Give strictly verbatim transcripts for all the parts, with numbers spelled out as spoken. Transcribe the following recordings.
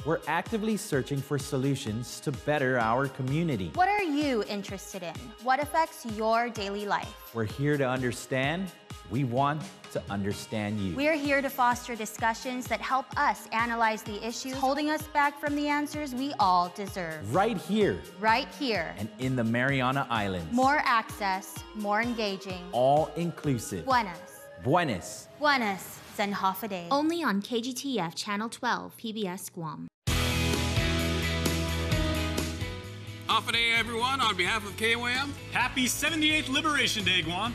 We're actively searching for solutions to better our community. What are you interested in? What affects your daily life? We're here to understand. We want to understand you. We're here to foster discussions that help us analyze the issues holding us back from the answers we all deserve. Right here. Right here. And in the Mariana Islands. More access, more engaging. All inclusive. Buenas. Buenas. Buenas. Zenhafaday. Only on K G T F Channel twelve, P B S Guam. Hafa-day, everyone. On behalf of K O A M, happy seventy-eighth Liberation Day, Guam.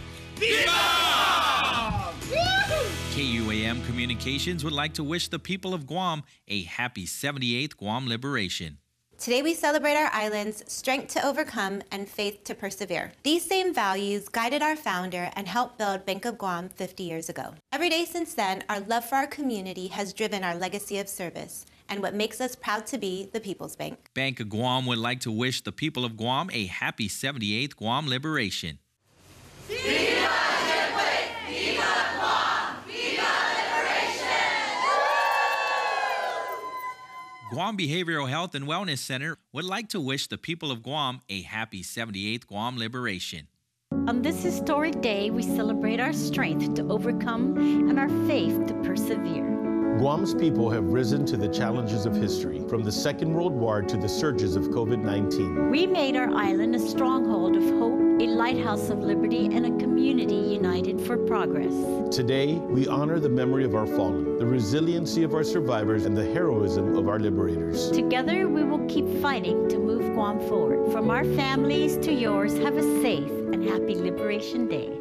Viva! K U A M Communications would like to wish the people of Guam a happy seventy-eighth Guam Liberation. Today we celebrate our island's strength to overcome and faith to persevere. These same values guided our founder and helped build Bank of Guam fifty years ago. Every day since then, our love for our community has driven our legacy of service and what makes us proud to be the People's Bank. Bank of Guam would like to wish the people of Guam a happy seventy-eighth Guam Liberation. Viva Chipway! Viva Guam! Viva Liberation! Guam Behavioral Health and Wellness Center would like to wish the people of Guam a happy seventy-eighth Guam Liberation. On this historic day, we celebrate our strength to overcome and our faith to persevere. Guam's people have risen to the challenges of history, from the Second World War to the surges of COVID nineteen. We made our island a stronghold of hope, a lighthouse of liberty, and a community united for progress. Today, we honor the memory of our fallen, the resiliency of our survivors, and the heroism of our liberators. Together, we will keep fighting to move Guam forward. From our families to yours, have a safe and happy Liberation Day.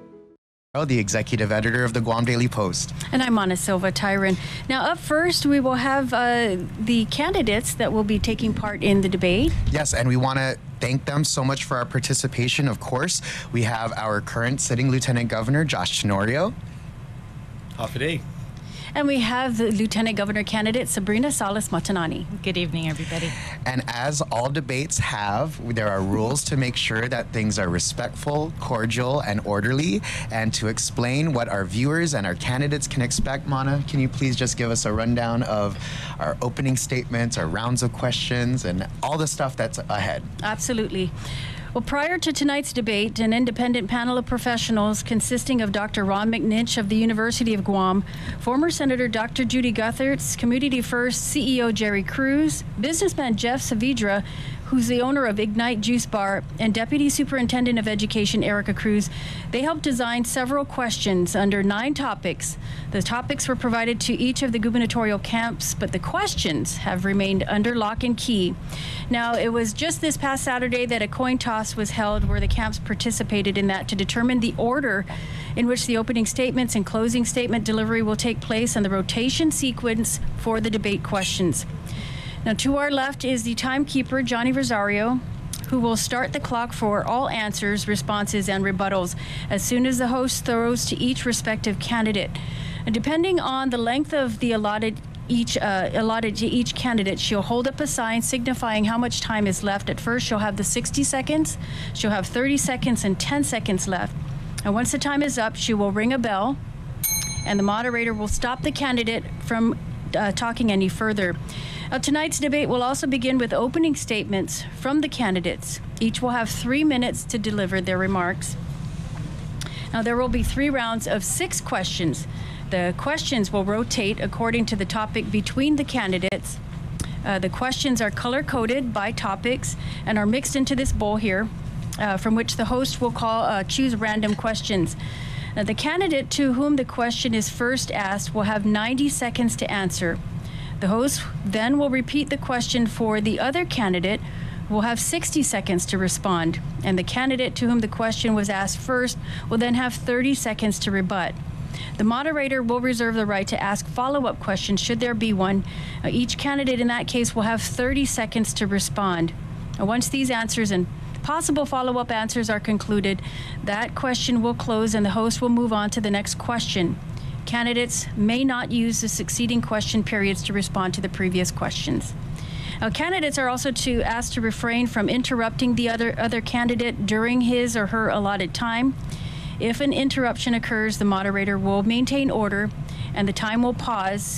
The executive editor of the Guam Daily Post. And I'm Ana Silva Tyron. Now, up first, we will have uh, the candidates that will be taking part in the debate. Yes, and we want to thank them so much for our participation, of course. We have our current sitting Lieutenant Governor, Josh Tenorio. Hafa-day. And we have the Lieutenant Governor candidate, Sabrina Salas Matanani. Good evening, everybody. And as all debates have, there are rules to make sure that things are respectful, cordial, and orderly. And to explain what our viewers and our candidates can expect, Mana, can you please just give us a rundown of our opening statements, our rounds of questions, and all the stuff that's ahead? Absolutely. Well, prior to tonight's debate, an independent panel of professionals consisting of Doctor Ron McNinch of the University of Guam, former Senator Doctor Judy Guthertz, Community First C E O Jerry Cruz, businessman Jeff Saavedra, who's the owner of Ignite Juice Bar, and Deputy Superintendent of Education Erica Cruz, they helped design several questions under nine topics. The topics were provided to each of the gubernatorial camps, but the questions have remained under lock and key. Now, it was just this past Saturday that a coin toss was held where the camps participated in that to determine the order in which the opening statements and closing statement delivery will take place and the rotation sequence for the debate questions. Now, to our left is the timekeeper, Johnny Rosario, who will start the clock for all answers, responses, and rebuttals as soon as the host throws to each respective candidate. And depending on the length of the allotted each uh, allotted to each candidate, she'll hold up a sign signifying how much time is left. At first, she'll have the sixty seconds, she'll have thirty seconds, and ten seconds left. And once the time is up, she will ring a bell, and the moderator will stop the candidate from uh, talking any further. Now, tonight's debate will also begin with opening statements from the candidates. Each will have three minutes to deliver their remarks. Now, there will be three rounds of six questions. The questions will rotate according to the topic between the candidates. Uh, the questions are color-coded by topics and are mixed into this bowl here, uh, from which the host will call uh, choose random questions. Now, the candidate to whom the question is first asked will have ninety seconds to answer. The host then will repeat the question for the other candidate, who will have sixty seconds to respond, and the candidate to whom the question was asked first will then have thirty seconds to rebut. The moderator will reserve the right to ask follow-up questions should there be one. Uh, each candidate in that case will have thirty seconds to respond. And once these answers and possible follow-up answers are concluded, that question will close and the host will move on to the next question. Candidates may not use the succeeding question periods to respond to the previous questions. Now, candidates are also to asked to refrain from interrupting the other, other candidate during his or her allotted time. If an interruption occurs, the moderator will maintain order and the time will pause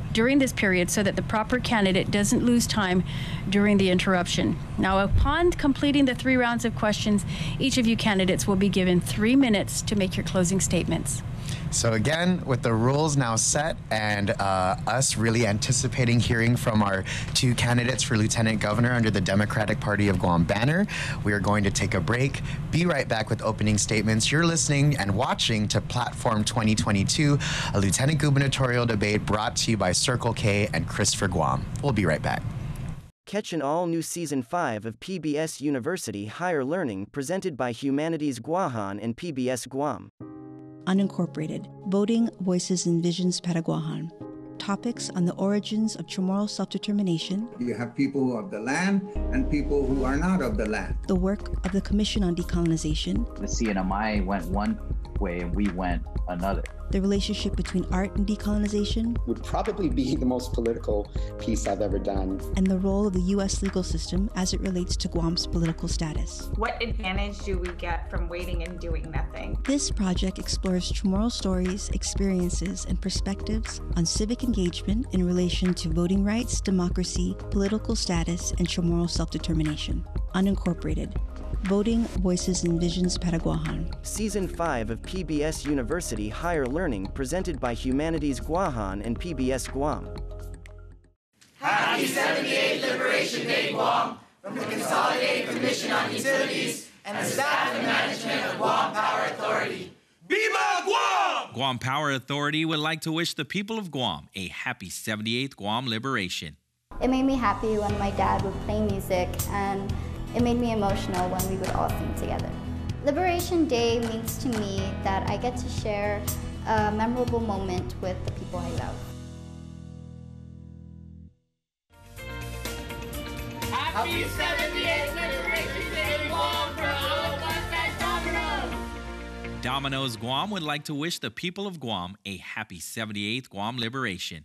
during this period so that the proper candidate doesn't lose time during the interruption. Now, upon completing the three rounds of questions, each of you candidates will be given three minutes to make your closing statements. So again, with the rules now set and uh, us really anticipating hearing from our two candidates for Lieutenant Governor under the Democratic Party of Guam banner, we are going to take a break, be right back with opening statements. You're listening and watching to Platform twenty twenty-two, a Lieutenant Gubernatorial debate brought to you by Circle K and Christopher Guam. We'll be right back. Catch an all-new Season five of P B S University Higher Learning presented by Humanities Guahan and P B S Guam. Unincorporated, Voting, Voices and Visions Paraguahan. Topics on the origins of Chamorro self-determination. You have people who are of the land and people who are not of the land. The work of the Commission on Decolonization. The C N M I went one way and we went another. The relationship between art and decolonization. Would probably be the most political piece I've ever done. And the role of the U S legal system as it relates to Guam's political status. What advantage do we get from waiting and doing nothing? This project explores Chamorro stories, experiences, and perspectives on civic engagement in relation to voting rights, democracy, political status, and Chamorro self-determination. Unincorporated. Voting, Voices and Visions Paraguahan. Season five of P B S University Higher Learning presented by Humanities Guahan and P B S Guam. Happy seventy-eighth Liberation Day, Guam, from the Consolidated Commission on Utilities and the staff and management of Guam Power Authority. Viva Guam! Guam Power Authority would like to wish the people of Guam a happy seventy-eighth Guam Liberation. It made me happy when my dad would play music, and it made me emotional when we would all sing together. Liberation Day means to me that I get to share a memorable moment with the people I love. Happy seventy-eighth Liberation Day, Guam, from all of us at Domino's! Domino's Guam would like to wish the people of Guam a happy seventy-eighth Guam Liberation.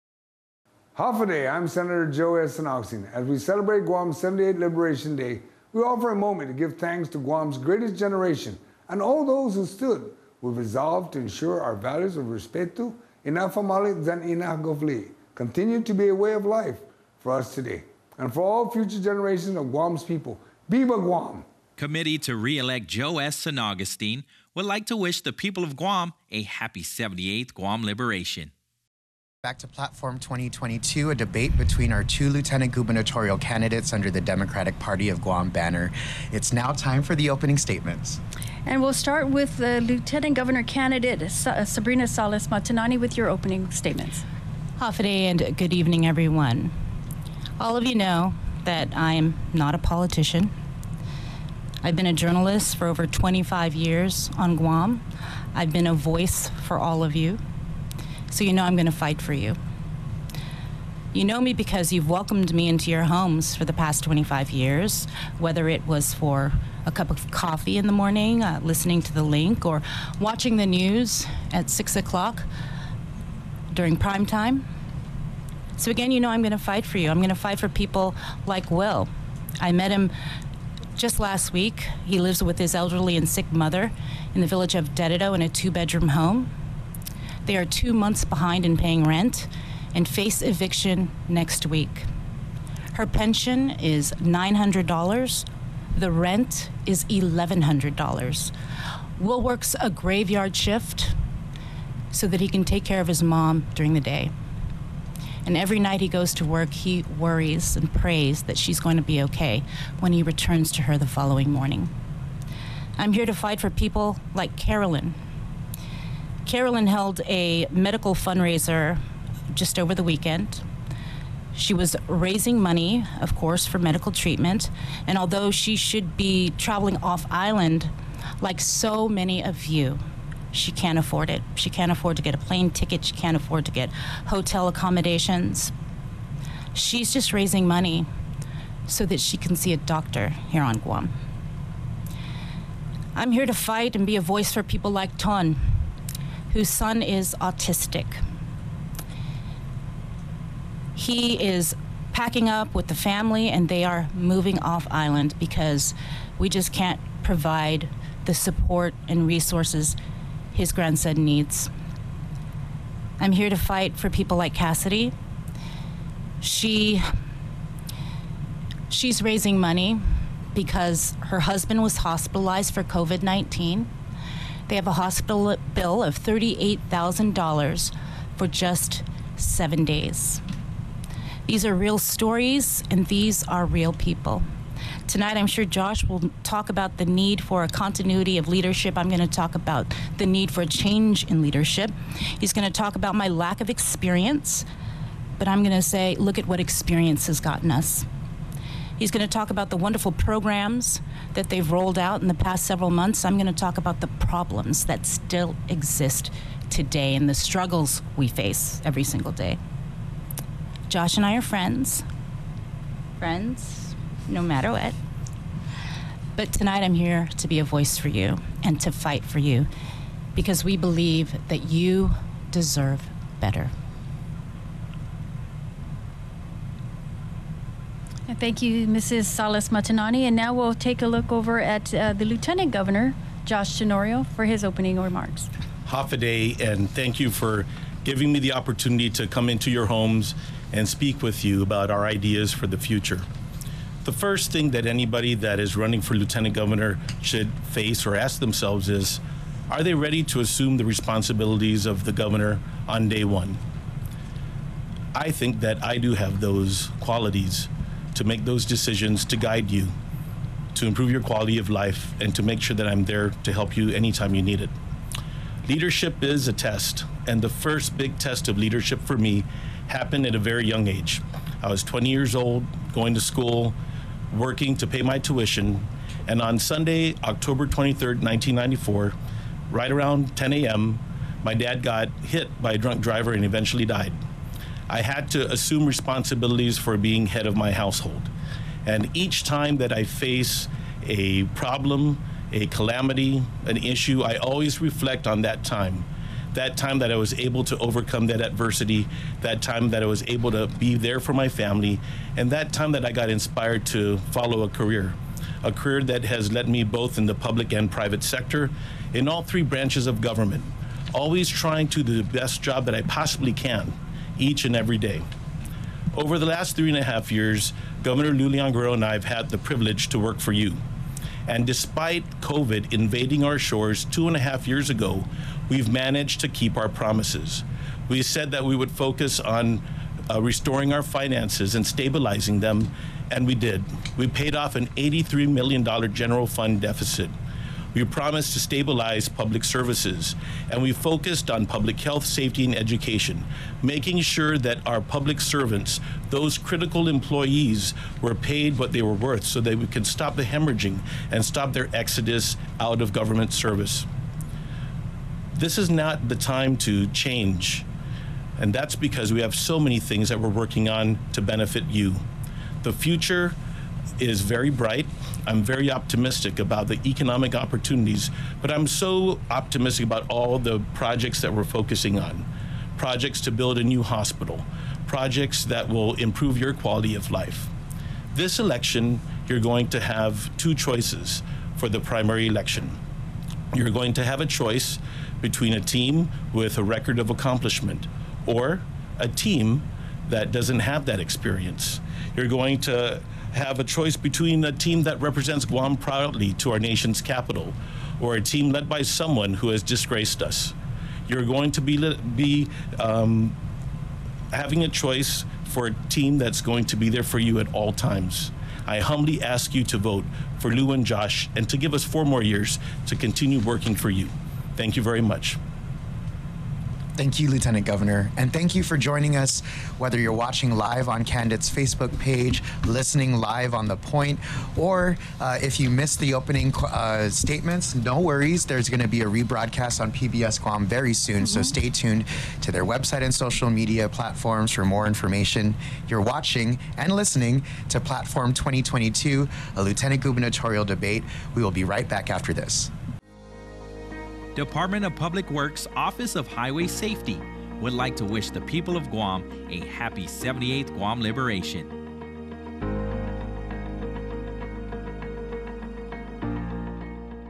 Hafaday, I'm Senator Joe S. Sanoxine. As we celebrate Guam's seventy-eighth Liberation Day, we offer a moment to give thanks to Guam's greatest generation and all those who stood with resolve to ensure our values of respeto, inafamalit, and inagofli continue to be a way of life for us today. And for all future generations of Guam's people, Viva Guam! Committee to re-elect Joe S. San Augustine would like to wish the people of Guam a happy seventy-eighth Guam Liberation. Back to Platform twenty twenty-two, a debate between our two lieutenant gubernatorial candidates under the Democratic Party of Guam banner. It's now time for the opening statements. And we'll start with the Lieutenant Governor candidate, Sa- Sabrina Salas Matanani, with your opening statements. Hafaday and good evening, everyone. All of you know that I am not a politician. I've been a journalist for over twenty-five years on Guam. I've been a voice for all of you. So you know I'm going to fight for you. You know me because you've welcomed me into your homes for the past twenty-five years, whether it was for a cup of coffee in the morning, uh, listening to The Link, or watching the news at six o'clock during prime time. So again, you know I'm going to fight for you. I'm going to fight for people like Will. I met him just last week. He lives with his elderly and sick mother in the village of Dededo in a two-bedroom home. They are two months behind in paying rent and face eviction next week. Her pension is nine hundred dollars. The rent is eleven hundred dollars. Will works a graveyard shift so that he can take care of his mom during the day. And every night he goes to work, he worries and prays that she's going to be okay when he returns to her the following morning. I'm here to fight for people like Carolyn. Carolyn held a medical fundraiser just over the weekend. She was raising money, of course, for medical treatment. And although she should be traveling off island, like so many of you, she can't afford it. She can't afford to get a plane ticket. She can't afford to get hotel accommodations. She's just raising money so that she can see a doctor here on Guam. I'm here to fight and be a voice for people like Ton, whose son is autistic. He is packing up with the family and they are moving off island because we just can't provide the support and resources his grandson needs. I'm here to fight for people like Cassidy. She, she's raising money because her husband was hospitalized for COVID nineteen. They have a hospital bill of thirty-eight thousand dollars for just seven days. These are real stories, and these are real people. Tonight, I'm sure Josh will talk about the need for a continuity of leadership. I'm going to talk about the need for a change in leadership. He's going to talk about my lack of experience, but I'm going to say, look at what experience has gotten us. He's going to talk about the wonderful programs that they've rolled out in the past several months. I'm going to talk about the problems that still exist today and the struggles we face every single day. Josh and I are friends. Friends, no matter what. But tonight I'm here to be a voice for you and to fight for you because we believe that you deserve better. Thank you, Missus Salas Matanani. And now we'll take a look over at uh, the Lieutenant Governor, Josh Tenorio, for his opening remarks. Hafaday, and thank you for giving me the opportunity to come into your homes and speak with you about our ideas for the future. The first thing that anybody that is running for Lieutenant Governor should face or ask themselves is, are they ready to assume the responsibilities of the governor on day one? I think that I do have those qualities to make those decisions, to guide you, to improve your quality of life, and to make sure that I'm there to help you anytime you need it. Leadership is a test, and the first big test of leadership for me happened at a very young age. I was twenty years old, going to school, working to pay my tuition, and on Sunday, October twenty-third, nineteen ninety-four, right around ten a m, my dad got hit by a drunk driver and eventually died. I had to assume responsibilities for being head of my household. And each time that I face a problem, a calamity, an issue, I always reflect on that time. That time that I was able to overcome that adversity, that time that I was able to be there for my family, and that time that I got inspired to follow a career. A career that has led me both in the public and private sector, in all three branches of government, always trying to do the best job that I possibly can, each and every day. Over the last three and a half years, Governor Lou Leon Guerrero and I have had the privilege to work for you. And despite COVID invading our shores two and a half years ago, we've managed to keep our promises. We said that we would focus on uh, restoring our finances and stabilizing them, and we did. We paid off an eighty-three million dollars general fund deficit. We promised to stabilize public services, and we focused on public health, safety, and education, making sure that our public servants, those critical employees, were paid what they were worth so that we could stop the hemorrhaging and stop their exodus out of government service. This is not the time to change, and that's because we have so many things that we're working on to benefit you. The future is very bright. I'm very optimistic about the economic opportunities, but I'm so optimistic about all the projects that we're focusing on. Projects to build a new hospital, projects that will improve your quality of life. This election, you're going to have two choices for the primary election. You're going to have a choice between a team with a record of accomplishment or a team that doesn't have that experience. You're going to have a choice between a team that represents Guam proudly to our nation's capital or a team led by someone who has disgraced us. You're going to be, be um, having a choice for a team that's going to be there for you at all times. I humbly ask you to vote for Lou and Josh and to give us four more years to continue working for you. Thank you very much. Thank you, Lieutenant Governor, and thank you for joining us, whether you're watching live on Candid's Facebook page, listening live on The Point, or uh, if you missed the opening uh, statements, no worries. There's going to be a rebroadcast on P B S Guam very soon, mm-hmm. so stay tuned to their website and social media platforms for more information. You're watching and listening to Platform twenty twenty-two, a lieutenant gubernatorial debate. We will be right back after this. Department of Public Works Office of Highway Safety would like to wish the people of Guam a happy seventy-eighth Guam Liberation.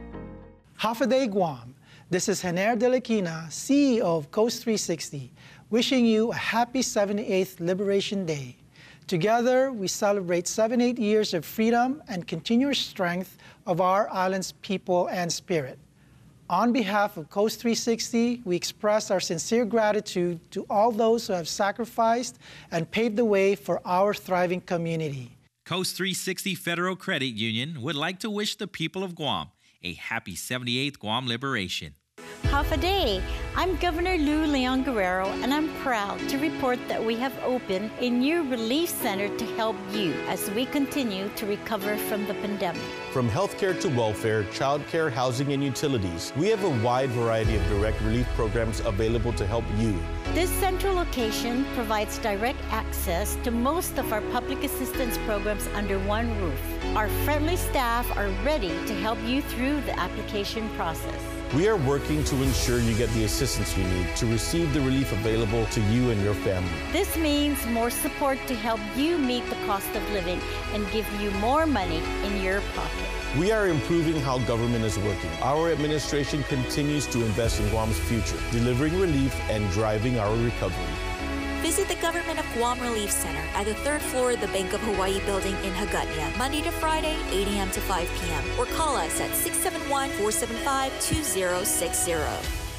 Hafaday Guam. This is Hener De La Quina, C E O of Coast three sixty. wishing you a happy seventy-eighth Liberation Day. Together, we celebrate seventy-eight years of freedom and continuous strength of our island's people and spirit. On behalf of Coast three sixty, we express our sincere gratitude to all those who have sacrificed and paved the way for our thriving community. Coast three sixty Federal Credit Union would like to wish the people of Guam a happy seventy-eighth Guam Liberation. Half a day. I'm Governor Lou Leon Guerrero, and I'm proud to report that we have opened a new relief center to help you as we continue to recover from the pandemic. From healthcare to welfare, childcare, housing, and utilities, we have a wide variety of direct relief programs available to help you. This central location provides direct access to most of our public assistance programs under one roof. Our friendly staff are ready to help you through the application process. We are working to ensure you get the assistance you need to receive the relief available to you and your family. This means more support to help you meet the cost of living and give you more money in your pocket. We are improving how government is working. Our administration continues to invest in Guam's future, delivering relief and driving our recovery. Visit the Government of Guam Relief Center at the third floor of the Bank of Hawaii building in Hagåtña, Monday to Friday, eight a m to five p m or call us at six seven one, four seven five, two zero six zero.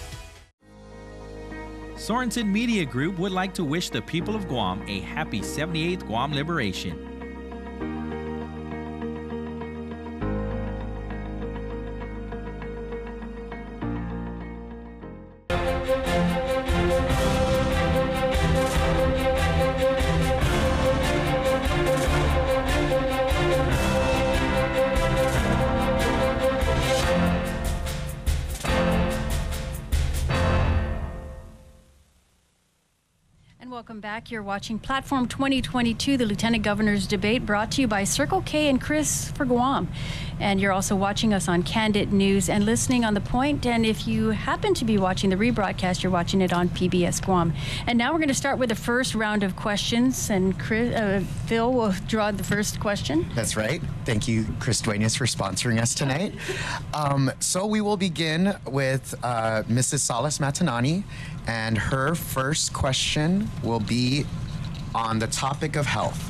Sorensen Media Group would like to wish the people of Guam a happy seventy-eighth Guam Liberation. Welcome back. You're watching Platform twenty twenty-two, the Lieutenant Governor's debate, brought to you by Circle K and Chris for Guam. And you're also watching us on Candid News and listening on The Point. And if you happen to be watching the rebroadcast, you're watching it on P B S Guam. And now we're going to start with the first round of questions. And Chris, uh, Phil will draw the first question. That's right. Thank you, Chris Duenas, for sponsoring us tonight. Um, so we will begin with uh, Missus Salas Matanani. And her first question will be on the topic of health.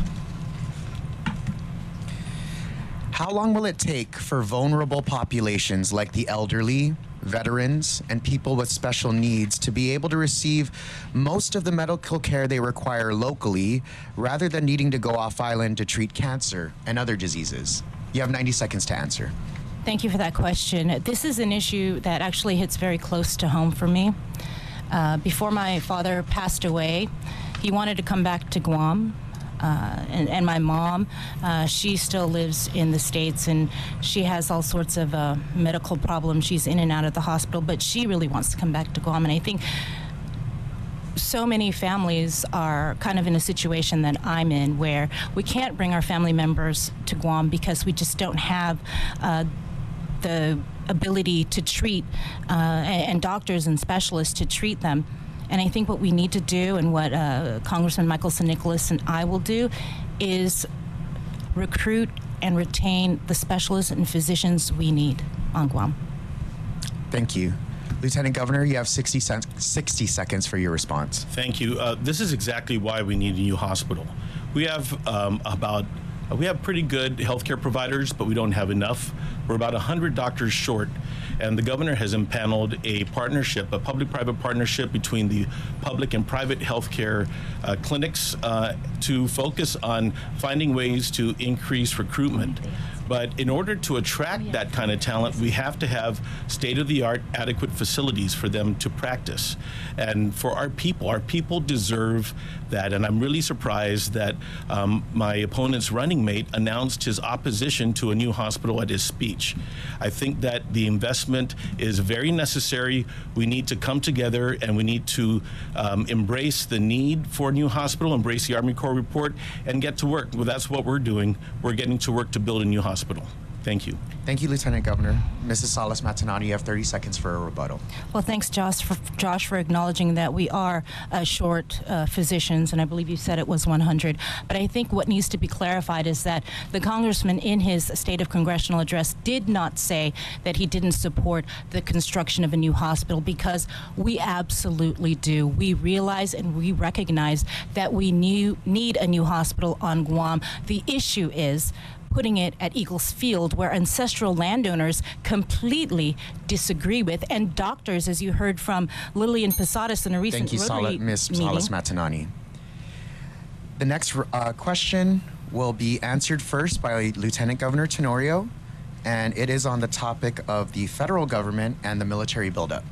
How long will it take for vulnerable populations like the elderly, veterans, and people with special needs to be able to receive most of the medical care they require locally rather than needing to go off island to treat cancer and other diseases? You have ninety seconds to answer. Thank you for that question. This is an issue that actually hits very close to home for me. Uh, before my father passed away, he wanted to come back to Guam. Uh, and, and my mom, uh, she still lives in the States, and she has all sorts of uh, medical problems. She's in and out of the hospital, but she really wants to come back to Guam. And I think so many families are kind of in a situation that I'm in, where we can't bring our family members to Guam because we just don't have uh, the ability to treat uh, and, and doctors and specialists to treat them. And I think what we need to do, and what uh, Congressman Michael San Nicolas and I will do, is recruit and retain the specialists and physicians we need on Guam. Thank you. Lieutenant Governor, you have sixty, sixty seconds for your response. Thank you. Uh, this is exactly why we need a new hospital. We have um, about We have pretty good healthcare providers, but we don't have enough. We're about one hundred doctors short, and the governor has impaneled a partnership, a public-private partnership between the public and private healthcare uh, clinics uh, to focus on finding ways to increase recruitment. But in order to attract that kind of talent, we have to have state-of-the-art adequate facilities for them to practice. And for our people, our people deserve that. And I'm really surprised that um, my opponent's running mate announced his opposition to a new hospital at his speech. I think that the investment is very necessary. We need to come together, and we need to um, embrace the need for a new hospital, embrace the Army Corps report, and get to work. Well, that's what we're doing. We're getting to work to build a new hospital. Thank you. Thank you, Lieutenant Governor. Missus Salas Matanani, you have thirty seconds for a rebuttal. Well, thanks, Josh, for, Josh, for acknowledging that we are uh, short uh, physicians, and I believe you said it was one hundred. But I think what needs to be clarified is that the congressman in his State of Congressional Address did not say that he didn't support the construction of a new hospital, because we absolutely do. We realize and we recognize that we new, need a new hospital on Guam. The issue is putting it at Eagles Field, where ancestral landowners completely disagree with, and doctors, as you heard from Lillian Posadas in a recent Thank you, Rotary Miz meeting. Salas Matanani. The next uh, question will be answered first by Lieutenant Governor Tenorio, and it is on the topic of the federal government and the military buildup.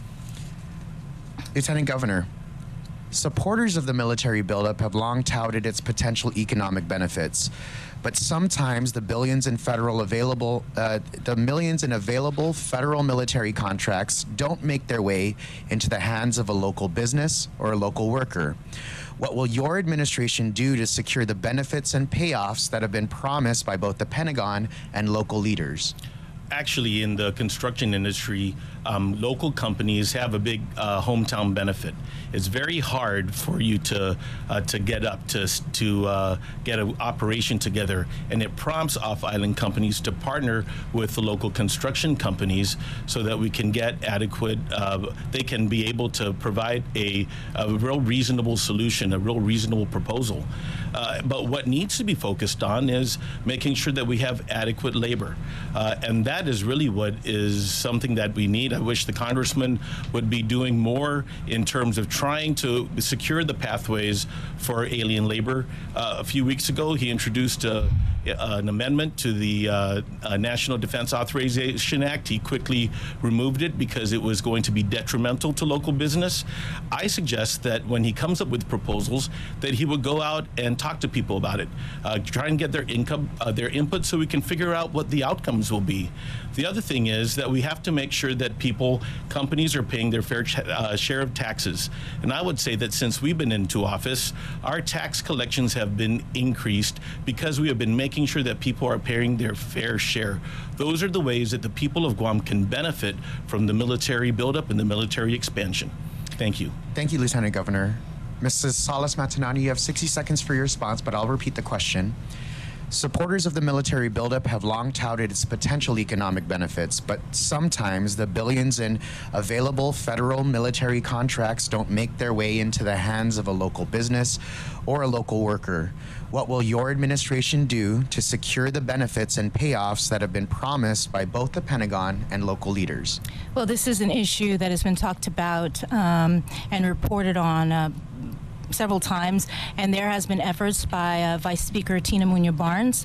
Lieutenant Governor, supporters of the military buildup have long touted its potential economic benefits, but sometimes the billions in federal available, uh, the millions in available federal military contracts don't make their way into the hands of a local business or a local worker. What will your administration do to secure the benefits and payoffs that have been promised by both the Pentagon and local leaders? Actually, in the construction industry, um, local companies have a big uh, hometown benefit. It's very hard for you to uh, to get up to to uh, get an operation together, and it prompts off-island companies to partner with the local construction companies so that we can get adequate. Uh, they can be able to provide a, a real reasonable solution, a real reasonable proposal. Uh, but what needs to be focused on is making sure that we have adequate labor, uh, and that is really what is something that we need. I wish the congressman would be doing more in terms of trying to secure the pathways for alien labor. Uh, a few weeks ago, he introduced a, an amendment to the uh, uh, National Defense Authorization Act. He quickly removed it because it was going to be detrimental to local business. I suggest that when he comes up with proposals, that he would go out and talk to people about it, uh, try and get their income, uh, their input, so we can figure out what the outcomes will be. The other thing is that we have to make sure that people, companies are paying their fair uh, share of taxes. And I would say that since we've been into office, our tax collections have been increased because we have been making sure that people are paying their fair share. Those are the ways that the people of Guam can benefit from the military buildup and the military expansion. Thank you. Thank you, Lieutenant Governor. Missus Salas Matanani, you have sixty seconds for your response, but I'll repeat the question. Supporters of the military buildup have long touted its potential economic benefits, but sometimes the billions in available federal military contracts don't make their way into the hands of a local business or a local worker. What will your administration do to secure the benefits and payoffs that have been promised by both the Pentagon and local leaders? Well, this is an issue that has been talked about um, and reported on uh, several times, and there has been efforts by uh, Vice Speaker Tina Muñoz Barnes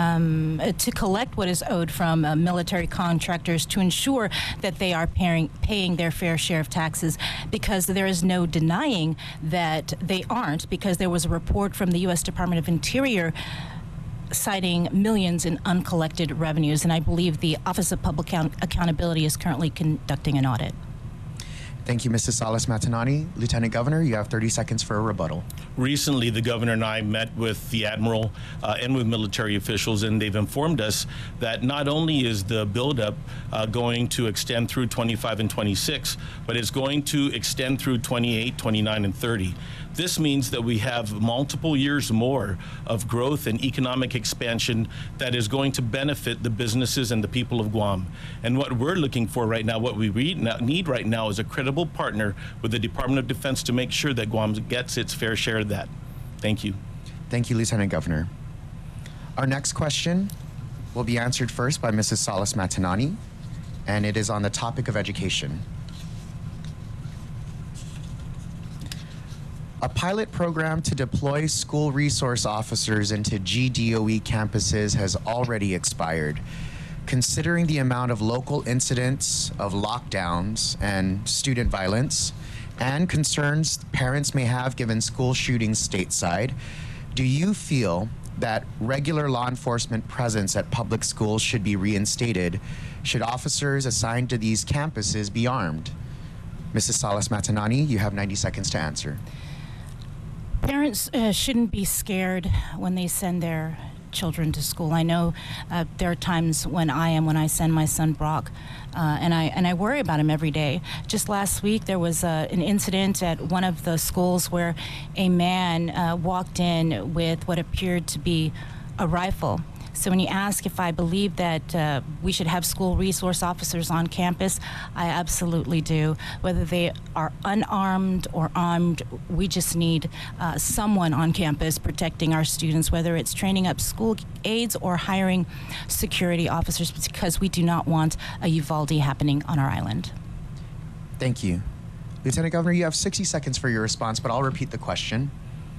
um, to collect what is owed from uh, military contractors to ensure that they are paying, paying their fair share of taxes, because there is no denying that they aren't, because there was a report from the U S Department of Interior citing millions in uncollected revenues, and I believe the Office of Public Account- Accountability is currently conducting an audit. Thank you, Missus Salas Matanani. Lieutenant Governor, you have thirty seconds for a rebuttal. Recently, the governor and I met with the Admiral uh, and with military officials, and they've informed us that not only is the buildup uh, going to extend through twenty-five and twenty-six, but it's going to extend through twenty-eight, twenty-nine, and thirty. This means that we have multiple years more of growth and economic expansion that is going to benefit the businesses and the people of Guam. And what we're looking for right now, what we need right now, is a credible partner with the Department of Defense to make sure that Guam gets its fair share of that. Thank you. Thank you, Lieutenant Governor. Our next question will be answered first by Missus Salas Matanani, and it is on the topic of education. A pilot program to deploy school resource officers into G D O E campuses has already expired. Considering the amount of local incidents of lockdowns and student violence and concerns parents may have given school shootings stateside, do you feel that regular law enforcement presence at public schools should be reinstated? Should officers assigned to these campuses be armed? Missus Salas Matanani, you have ninety seconds to answer. Parents uh, shouldn't be scared when they send their children to school. I know uh, there are times when I am, when I send my son Brock, uh, and I and I worry about him every day. Just last week, there was uh, an incident at one of the schools where a man uh, walked in with what appeared to be a rifle. So when you ask if I believe that uh, we should have school resource officers on campus, I absolutely do. Whether they are unarmed or armed, we just need uh, someone on campus protecting our students, whether it's training up school aides or hiring security officers, because we do not want a Uvalde happening on our island. Thank you. Lieutenant Governor, you have sixty seconds for your response, but I'll repeat the question.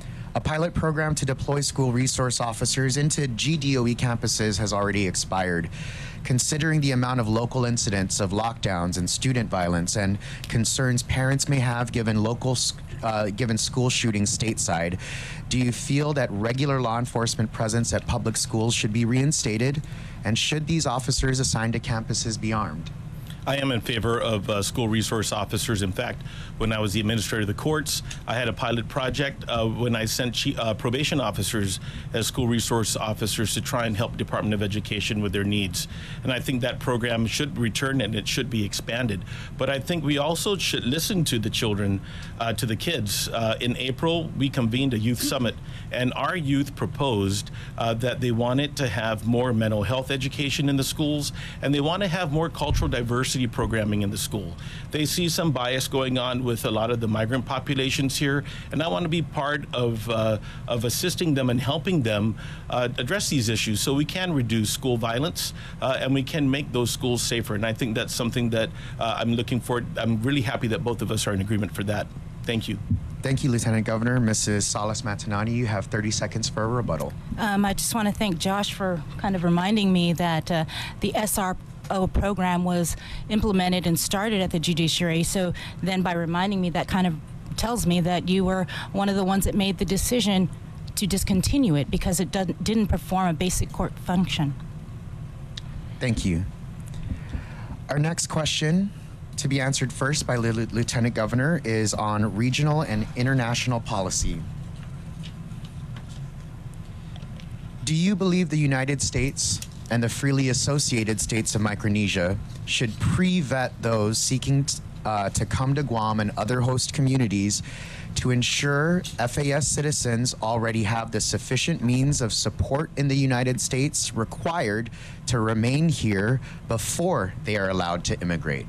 A pilot program to deploy school resource officers into G D O E campuses has already expired. Considering the amount of local incidents of lockdowns and student violence and concerns parents may have given local, uh, given school shootings stateside, do you feel that regular law enforcement presence at public schools should be reinstated? And should these officers assigned to campuses be armed? I am in favor of uh, school resource officers. In fact, when I was the administrator of the courts, I had a pilot project uh, when I sent uh, probation officers as school resource officers to try and help Department of Education with their needs. And I think that program should return and it should be expanded. But I think we also should listen to the children, uh, to the kids. Uh, in April, we convened a youth summit, and our youth proposed uh, that they wanted to have more mental health education in the schools, and they want to have more cultural diversity programming in the school. They see some bias going on with a lot of the migrant populations here, and I want to be part of uh, of assisting them and helping them uh, address these issues so we can reduce school violence uh, and we can make those schools safer. And I think that's something that uh, I'm looking for. I'm really happy that both of us are in agreement for that. Thank you. Thank you, Lieutenant Governor. Missus Salas-Matanani, you have thirty seconds for a rebuttal. Um, I just want to thank Josh for kind of reminding me that uh, the S R O program was implemented and started at the judiciary. So then by reminding me, that kind of tells me that you were one of the ones that made the decision to discontinue it because it doesn't, didn't perform a basic court function. Thank you. Our next question, to be answered first by L- Lieutenant Governor, is on regional and international policy. Do you believe the United States and the freely associated states of Micronesia should pre-vet those seeking t- uh, to come to Guam and other host communities to ensure F A S citizens already have the sufficient means of support in the United States required to remain here before they are allowed to immigrate?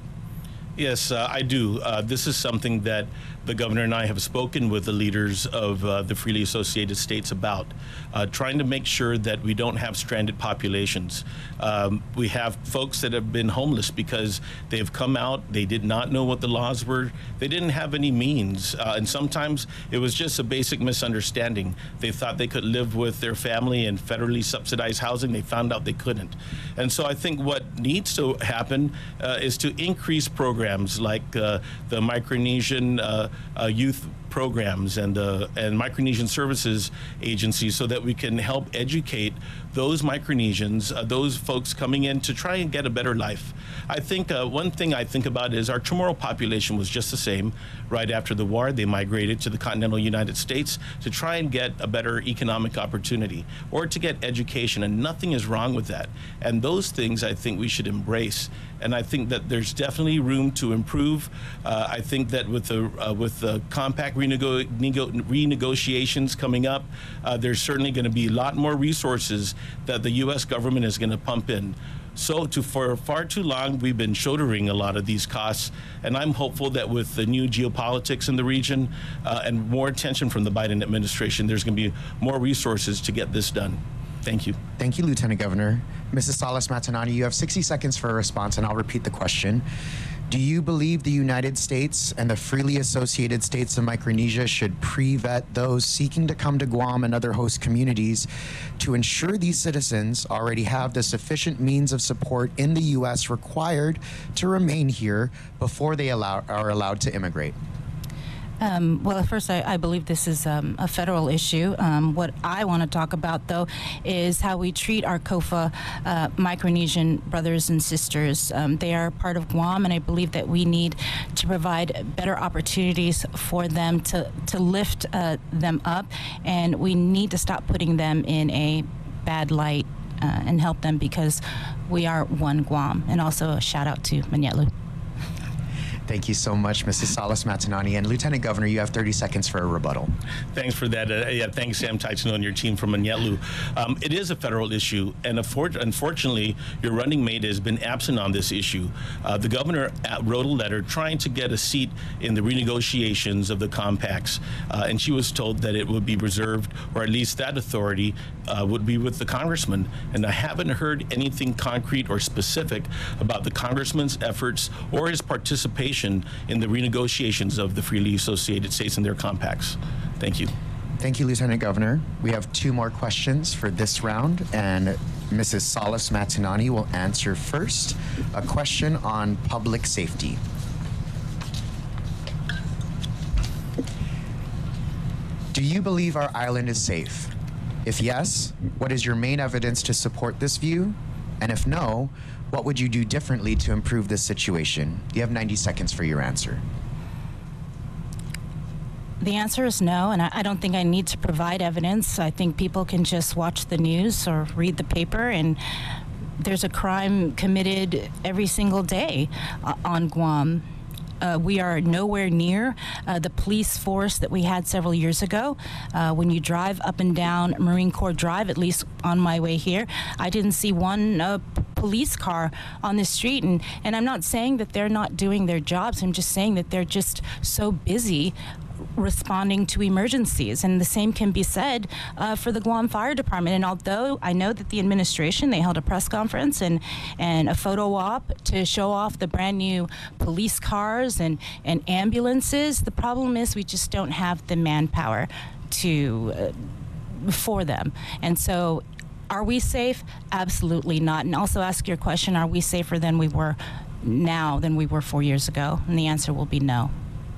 Yes, uh, I do. Uh, this is something that the governor and I have spoken with the leaders of uh, the freely associated states about, uh, trying to make sure that we don't have stranded populations. Um, we have folks that have been homeless because they have come out, they did not know what the laws were, they didn't have any means, uh, and sometimes it was just a basic misunderstanding. They thought they could live with their family in federally subsidized housing, they found out they couldn't. And so I think what needs to happen uh, is to increase programs like uh, the Micronesian uh, uh, youth programs and uh, and Micronesian Services Agency, so that we can help educate those Micronesians, uh, those folks coming in to try and get a better life. I think uh, one thing I think about is our Chamorro population was just the same. Right after the war, they migrated to the continental United States to try and get a better economic opportunity or to get education, and nothing is wrong with that. And those things I think we should embrace. And I think that there's definitely room to improve. Uh, I think that with the uh, with the compact renego nego renegotiations coming up, uh, there's certainly going to be a lot more resources that the U S government is going to pump in. So to, for far too long, we've been shouldering a lot of these costs, and I'm hopeful that with the new geopolitics in the region uh, and more attention from the Biden administration, there's going to be more resources to get this done. Thank you. Thank you, Lieutenant Governor. Missus Salas-Matanani, you have sixty seconds for a response, and I'll repeat the question. Do you believe the United States and the freely associated states of Micronesia should pre-vet those seeking to come to Guam and other host communities to ensure these citizens already have the sufficient means of support in the U S required to remain here before they allow, are allowed to immigrate? Um, well, first, I, I believe this is um, a federal issue. Um, what I want to talk about, though, is how we treat our COFA uh, Micronesian brothers and sisters. Um, they are part of Guam, and I believe that we need to provide better opportunities for them to, to lift uh, them up, and we need to stop putting them in a bad light uh, and help them, because we are one Guam. And also a shout out to Manyetlu. Thank you so much, Missus Salas Matanani. And Lieutenant Governor, you have thirty seconds for a rebuttal. Thanks for that. Uh, yeah, thanks, Sam Tyson, and your team from Manyetlu. Um, it is a federal issue, and unfortunately, your running mate has been absent on this issue. Uh, the governor wrote a letter trying to get a seat in the renegotiations of the compacts, uh, and she was told that it would be reserved, or at least that authority uh, would be with the congressman. And I haven't heard anything concrete or specific about the congressman's efforts or his participation in the renegotiations of the freely associated states and their compacts. Thank you. Thank you, Lieutenant Governor. We have two more questions for this round, and Missus Salas Matanani will answer first. A question on public safety. Do you believe our island is safe? If yes, what is your main evidence to support this view? And if no, what would you do differently to improve this situation? You have ninety seconds for your answer. The answer is no, and I, I don't think I need to provide evidence. I think people can just watch the news or read the paper, and there's a crime committed every single day uh, on Guam. Uh, we are nowhere near uh, the police force that we had several years ago. Uh, when you drive up and down Marine Corps Drive, at least on my way here, I didn't see one uh, police car on the street. And, and I'm not saying that they're not doing their jobs. I'm just saying that they're just so busy responding to emergencies, and the same can be said uh, for the Guam Fire Department. And although I know that the administration, they held a press conference and and a photo op to show off the brand new police cars and and ambulances, the problem is we just don't have the manpower to uh, for them. And so, are we safe? Absolutely not. And also ask your question: are we safer than we were now than we were four years ago? And the answer will be no.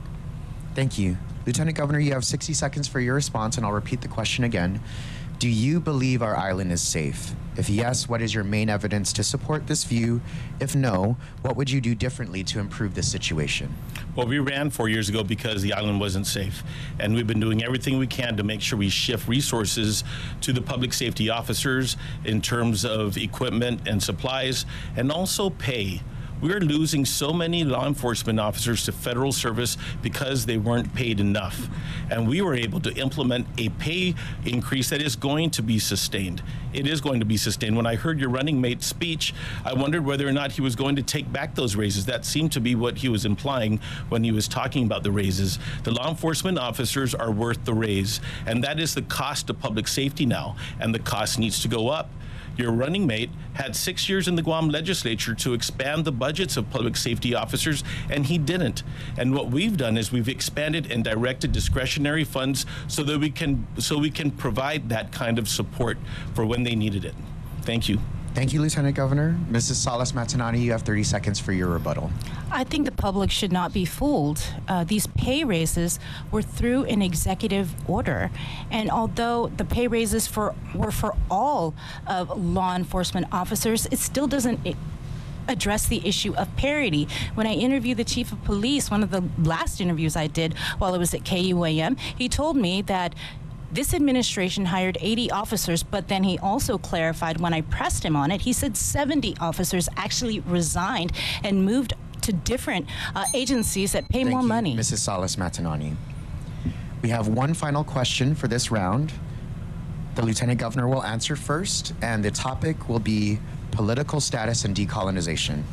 Thank you. Lieutenant Governor, you have sixty seconds for your response, and I'll repeat the question again. Do you believe our island is safe? If yes, what is your main evidence to support this view? If no, what would you do differently to improve this situation? Well, we ran four years ago because the island wasn't safe. And we've been doing everything we can to make sure we shift resources to the public safety officers in terms of equipment and supplies, and also pay. We're losing so many law enforcement officers to federal service because they weren't paid enough. And we were able to implement a pay increase that is going to be sustained. It is going to be sustained. When I heard your running mate's speech, I wondered whether or not he was going to take back those raises. That seemed to be what he was implying when he was talking about the raises. The law enforcement officers are worth the raise, and that is the cost of public safety now, and the cost needs to go up. Your running mate had six years in the Guam legislature to expand the budgets of public safety officers, and he didn't. And what we've done is we've expanded and directed discretionary funds so that we can so we can provide that kind of support for when they needed it. Thank you. Thank you, Lieutenant Governor. Missus Salas Matanani, you have thirty seconds for your rebuttal. I think the public should not be fooled. Uh, these pay raises were through an executive order. And although the pay raises for were for all of law enforcement officers, it still doesn't it, address the issue of parity. When I interviewed the chief of police, one of the last interviews I did while I was at K U A M, he told me that this administration hired eighty officers, but then he also clarified when I pressed him on it, he said seventy officers actually resigned and moved to different uh, agencies that pay Thank more you, money. Missus Salas Matanani. We have one final question for this round. The Lieutenant Governor will answer first, and the topic will be political status and decolonization.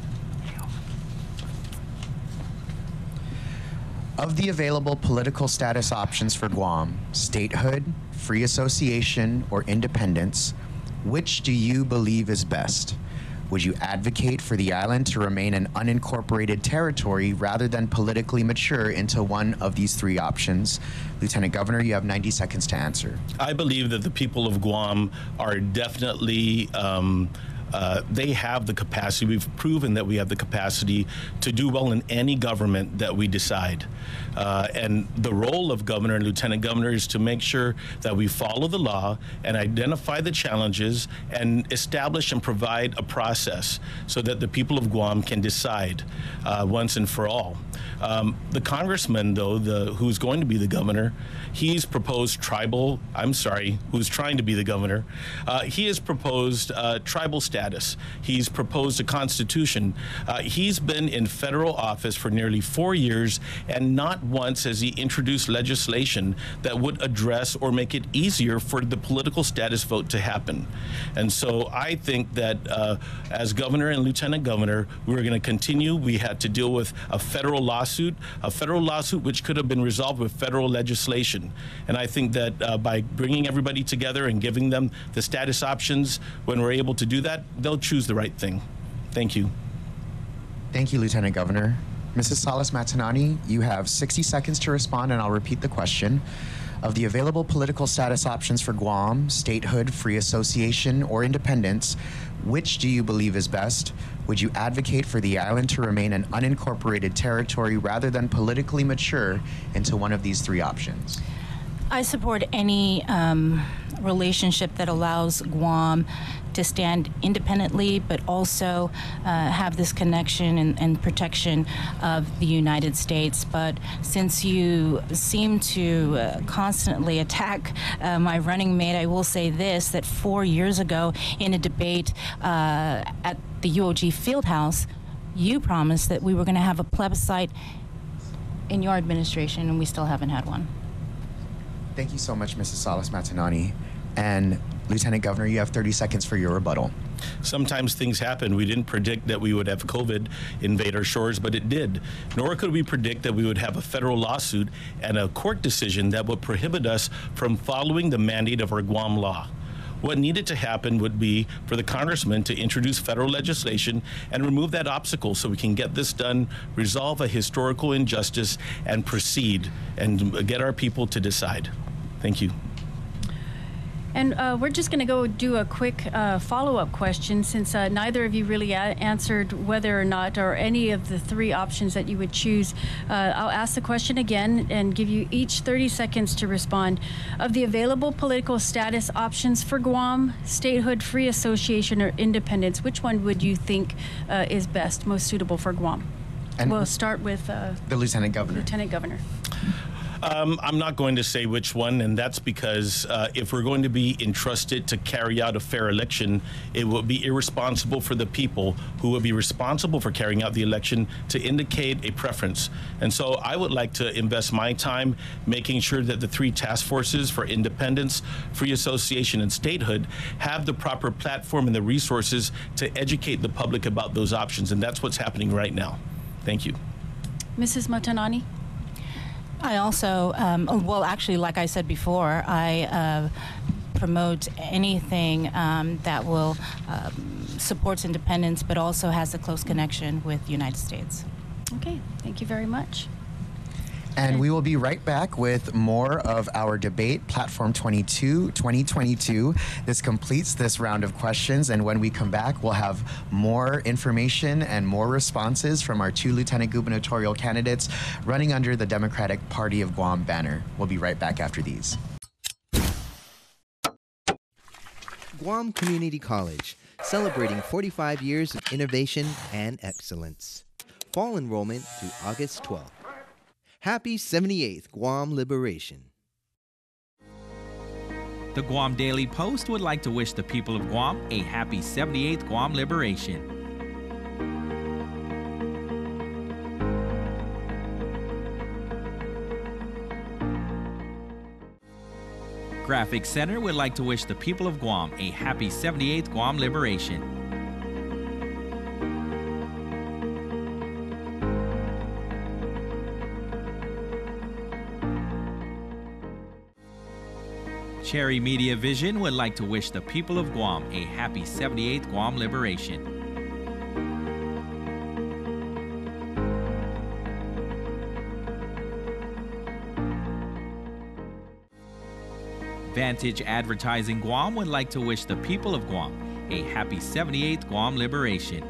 Of the available political status options for Guam, statehood, free association, or independence, which do you believe is best? Would you advocate for the island to remain an unincorporated territory rather than politically mature into one of these three options? Lieutenant Governor, you have ninety seconds to answer. I believe that the people of Guam are definitely um, Uh, they have the capacity. We've proven that we have the capacity to do well in any government that we decide. Uh, and the role of governor and lieutenant governor is to make sure that we follow the law and identify the challenges and establish and provide a process so that the people of Guam can decide uh, once and for all. Um, the congressman, though, the who's going to be the governor, he's proposed tribal, I'm sorry, who's trying to be the governor, uh, he has proposed uh, tribal status. He's proposed a constitution. Uh, he's been in federal office for nearly four years, and not once has he introduced legislation that would address or make it easier for the political status vote to happen. And so I think that uh, as governor and lieutenant governor, we're going to continue. We had to deal with a federal lawsuit, a federal lawsuit which could have been resolved with federal legislation. And I think that uh, by bringing everybody together and giving them the status options, when we're able to do that, they'll choose the right thing. Thank you. Thank you, Lieutenant Governor. Missus Salas-Matanani, you have sixty seconds to respond, and I'll repeat the question. Of the available political status options for Guam, statehood, free association, or independence, which do you believe is best? Would you advocate for the island to remain an unincorporated territory rather than politically mature into one of these three options? I support any um, relationship that allows Guam to stand independently, but also uh, have this connection and, and protection of the United States. But since you seem to uh, constantly attack uh, my running mate, I will say this, that four years ago in a debate uh, at the U O G Fieldhouse, you promised that we were going to have a plebiscite in your administration, and we still haven't had one. Thank you so much, Missus Salas-Matanani. And Lieutenant Governor, you have thirty seconds for your rebuttal. Sometimes things happen. We didn't predict that we would have COVID invade our shores, but it did. Nor could we predict that we would have a federal lawsuit and a court decision that would prohibit us from following the mandate of our Guam law. What needed to happen would be for the congressman to introduce federal legislation and remove that obstacle so we can get this done, resolve a historical injustice, and proceed and get our people to decide. Thank you. And uh, we're just going to go do a quick uh, follow-up question, since uh, neither of you really a answered whether or not, or any of the three options that you would choose. Uh, I'll ask the question again and give you each thirty seconds to respond. Of the available political status options for Guam, statehood, free association, or independence, which one would you think uh, is best, most suitable for Guam? And we'll start with uh, the Lieutenant Governor. Lieutenant Governor. Um, I'm not going to say which one, and that's because uh, if we're going to be entrusted to carry out a fair election, it will be irresponsible for the people who will be responsible for carrying out the election to indicate a preference. And so I would like to invest my time making sure that the three task forces for independence, free association, and statehood have the proper platform and the resources to educate the public about those options, and that's what's happening right now. Thank you. Missus Matanani? I also, um, well, actually, like I said before, I uh, promote anything um, that will um, supports independence, but also has a close connection with the United States. Okay, thank you very much. And we will be right back with more of our debate, Platform twenty-two, twenty twenty-two. This completes this round of questions, and when we come back, we'll have more information and more responses from our two lieutenant gubernatorial candidates running under the Democratic Party of Guam banner. We'll be right back after these. Guam Community College, celebrating forty-five years of innovation and excellence. Fall enrollment through August twelfth. Happy seventy-eighth Guam Liberation. The Guam Daily Post would like to wish the people of Guam a happy seventy-eighth Guam Liberation. Graphic Center would like to wish the people of Guam a happy seventy-eighth Guam Liberation. Cherry Media Vision would like to wish the people of Guam a happy seventy-eighth Guam Liberation. Vantage Advertising Guam would like to wish the people of Guam a happy seventy-eighth Guam Liberation.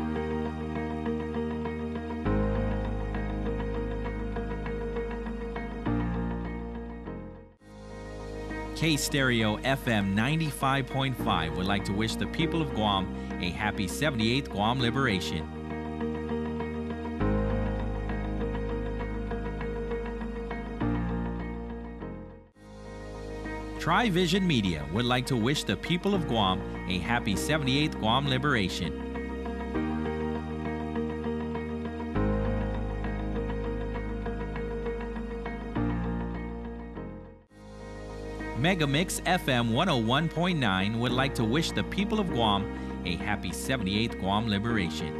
K-Stereo F M ninety-five point five would like to wish the people of Guam a happy seventy-eighth Guam Liberation. TriVision Media would like to wish the people of Guam a happy seventy-eighth Guam Liberation. Megamix F M one oh one point nine would like to wish the people of Guam a happy seventy-eighth Guam Liberation.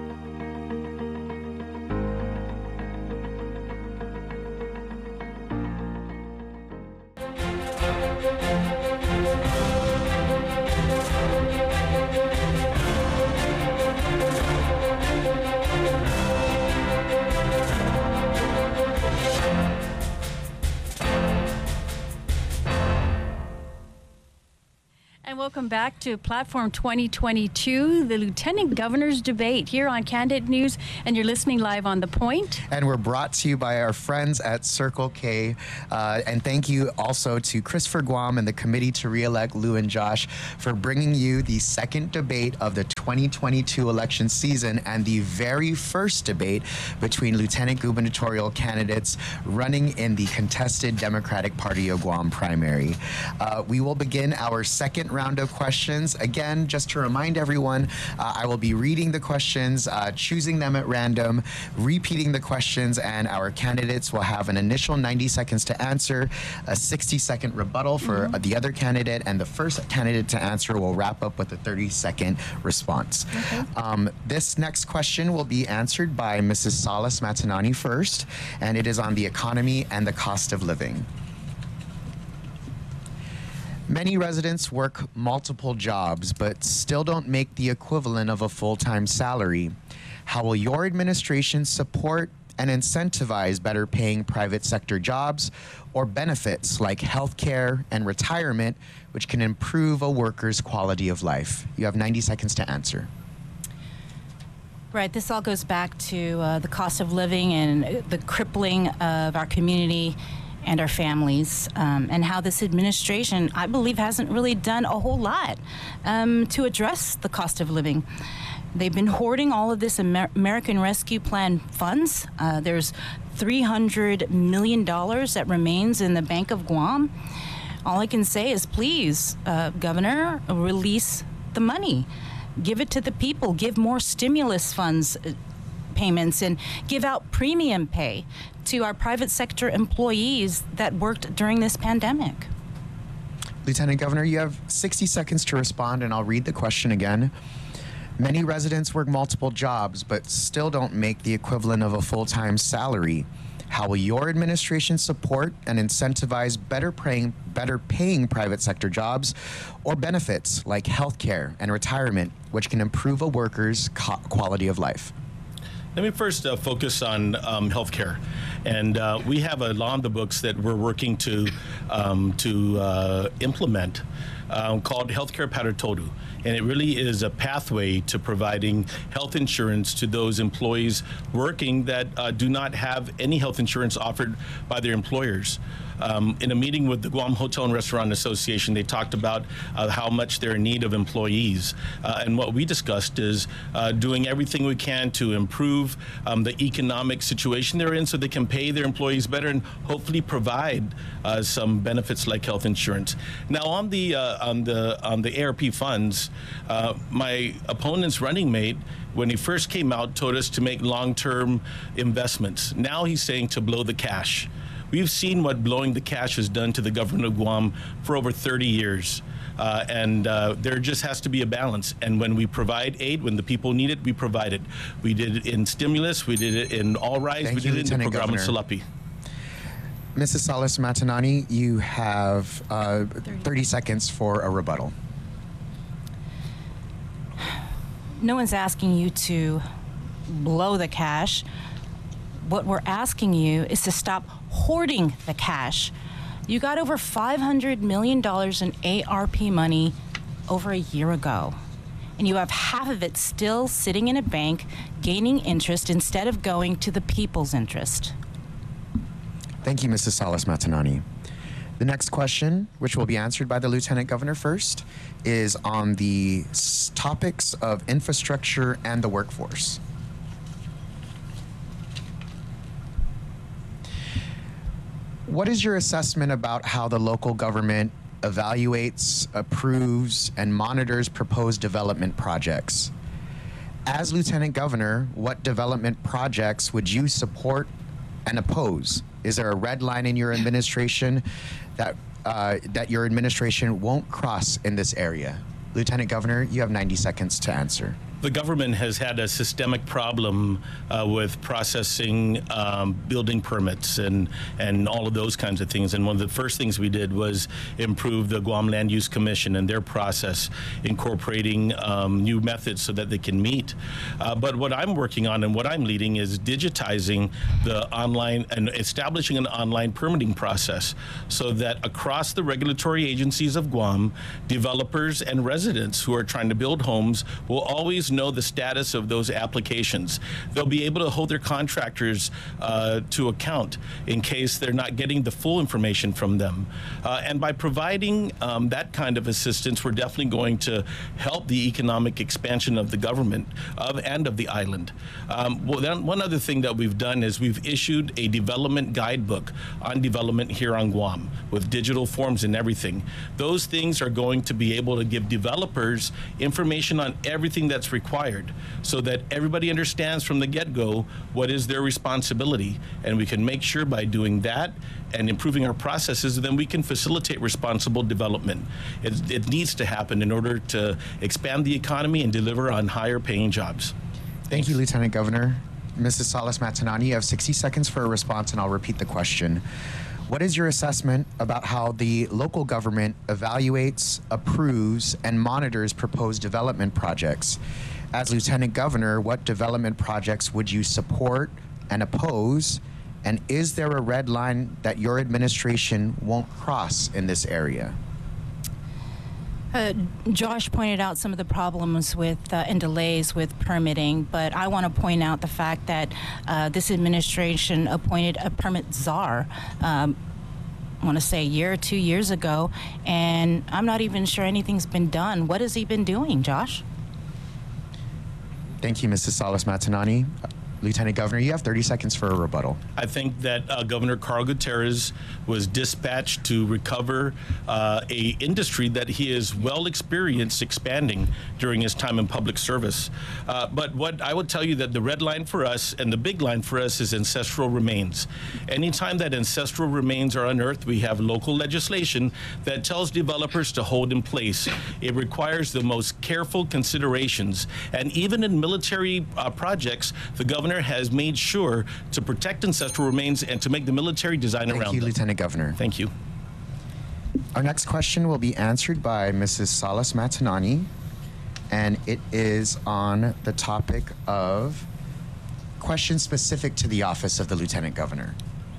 Welcome back to Platform twenty twenty-two, the Lieutenant Governor's debate here on Candid News, and you're listening live on The Point. And we're brought to you by our friends at Circle K. Uh, and thank you also to Christopher Guam and the committee to re-elect Lou and Josh for bringing you the second debate of the twenty twenty-two election season and the very first debate between lieutenant gubernatorial candidates running in the contested Democratic Party of Guam primary. Uh, we will begin our second round of questions. Again, just to remind everyone, uh, I will be reading the questions, uh, choosing them at random, repeating the questions, and our candidates will have an initial ninety seconds to answer, a sixty second rebuttal for mm-hmm. the other candidate, and the first candidate to answer will wrap up with a thirty second response. Okay. Um, this next question will be answered by Missus Salas Matanani first, and it is on the economy and the cost of living. Many residents work multiple jobs, but still don't make the equivalent of a full-time salary. How will your administration support and incentivize better paying private sector jobs or benefits like health care and retirement, which can improve a worker's quality of life? You have ninety seconds to answer. Right, this all goes back to uh, the cost of living and the crippling of our community and our families, um, and how this administration, I believe, hasn't really done a whole lot um, to address the cost of living. They've been hoarding all of this Amer- American Rescue Plan funds. Uh, there's three hundred million dollars that remains in the Bank of Guam. All I can say is, please, uh, Governor, release the money. Give it to the people. Give more stimulus funds uh, payments and give out premium pay to our private sector employees that worked during this pandemic. Lieutenant Governor, you have sixty seconds to respond, and I'll read the question again. Many residents work multiple jobs, but still don't make the equivalent of a full-time salary. How will your administration support and incentivize better paying, better paying private sector jobs or benefits like health care and retirement, which can improve a worker's co- quality of life? Let me first uh, focus on um, healthcare, and uh, we have a law on the books that we're working to um, to uh, implement um, called Healthcare Paritodu, and it really is a pathway to providing health insurance to those employees working that uh, do not have any health insurance offered by their employers. Um, in a meeting with the Guam Hotel and Restaurant Association, they talked about uh, how much they're in need of employees. Uh, and what we discussed is uh, doing everything we can to improve um, the economic situation they're in so they can pay their employees better and hopefully provide uh, some benefits like health insurance. Now, on the, uh, on the, on the A R P funds, uh, my opponent's running mate, when he first came out, told us to make long-term investments. Now he's saying to blow the cash. We've seen what blowing the cash has done to the government of Guam for over thirty years. Uh, and uh, there just has to be a balance. And when we provide aid, when the people need it, we provide it. We did it in stimulus, we did it in All Rise, Thank we you, did it in the Lieutenant program in Governor. Salapi. Missus Salas Matanani, you have uh, thirty seconds for a rebuttal. No one's asking you to blow the cash. What we're asking you is to stop hoarding the cash. You got over five hundred million dollars in A R P money over a year ago, and you have half of it still sitting in a bank gaining interest instead of going to the people's interest. Thank you, Missus Salas Matanani. The next question, which will be answered by the Lieutenant Governor first, is on the s- topics of infrastructure and the workforce. What is your assessment about how the local government evaluates, approves, and monitors proposed development projects. As Lieutenant Governor, what development projects would you support and oppose? Is there a red line in your administration that uh, that your administration won't cross in this area? Lieutenant Governor, you have ninety seconds to answer. The government has had a systemic problem uh, with processing um, building permits and, and all of those kinds of things. And one of the first things we did was improve the Guam Land Use Commission and their process, incorporating um, new methods so that they can meet. Uh, but what I'm working on and what I'm leading is digitizing the online and establishing an online permitting process so that across the regulatory agencies of Guam, developers and residents who are trying to build homes will always know the status of those applications. They'll be able to hold their contractors uh, to account in case they're not getting the full information from them. Uh, and by providing um, that kind of assistance, we're definitely going to help the economic expansion of the government of and of the island. Um, well, then one other thing that we've done is we've issued a development guidebook on development here on Guam with digital forms and everything. Those things are going to be able to give developers information on everything that's required required so that everybody understands from the get-go what is their responsibility, and we can make sure by doing that and improving our processes, then we can facilitate responsible development. It, it needs to happen in order to expand the economy and deliver on higher paying jobs. Thank you, Lieutenant Governor. Missus Salas-Matanani, you have sixty seconds for a response, and I'll repeat the question. What is your assessment about how the local government evaluates, approves, and monitors proposed development projects? As Lieutenant Governor, what development projects would you support and oppose? And is there a red line that your administration won't cross in this area? Uh, Josh pointed out some of the problems with uh, and delays with permitting, but I want to point out the fact that uh, this administration appointed a permit czar. Um, I want to say a year or two years ago, and I'm not even sure anything's been done. What has he been doing, Josh? Thank you, Missus Salas-Matanani. Lieutenant Governor, you have thirty seconds for a rebuttal. I think that uh, Governor Carl Gutierrez was dispatched to recover uh, a industry that he is well experienced expanding during his time in public service. Uh, but what I would tell you that the red line for us and the big line for us is ancestral remains. Anytime that ancestral remains are unearthed, we have local legislation that tells developers to hold in place. It requires the most careful considerations. And even in military uh, projects, the governor has made sure to protect ancestral remains and to make the military design Thank around you, them. Lieutenant Governor. Thank you. Our next question will be answered by Missus Salas-Matanani, and it is on the topic of questions specific to the office of the Lieutenant Governor.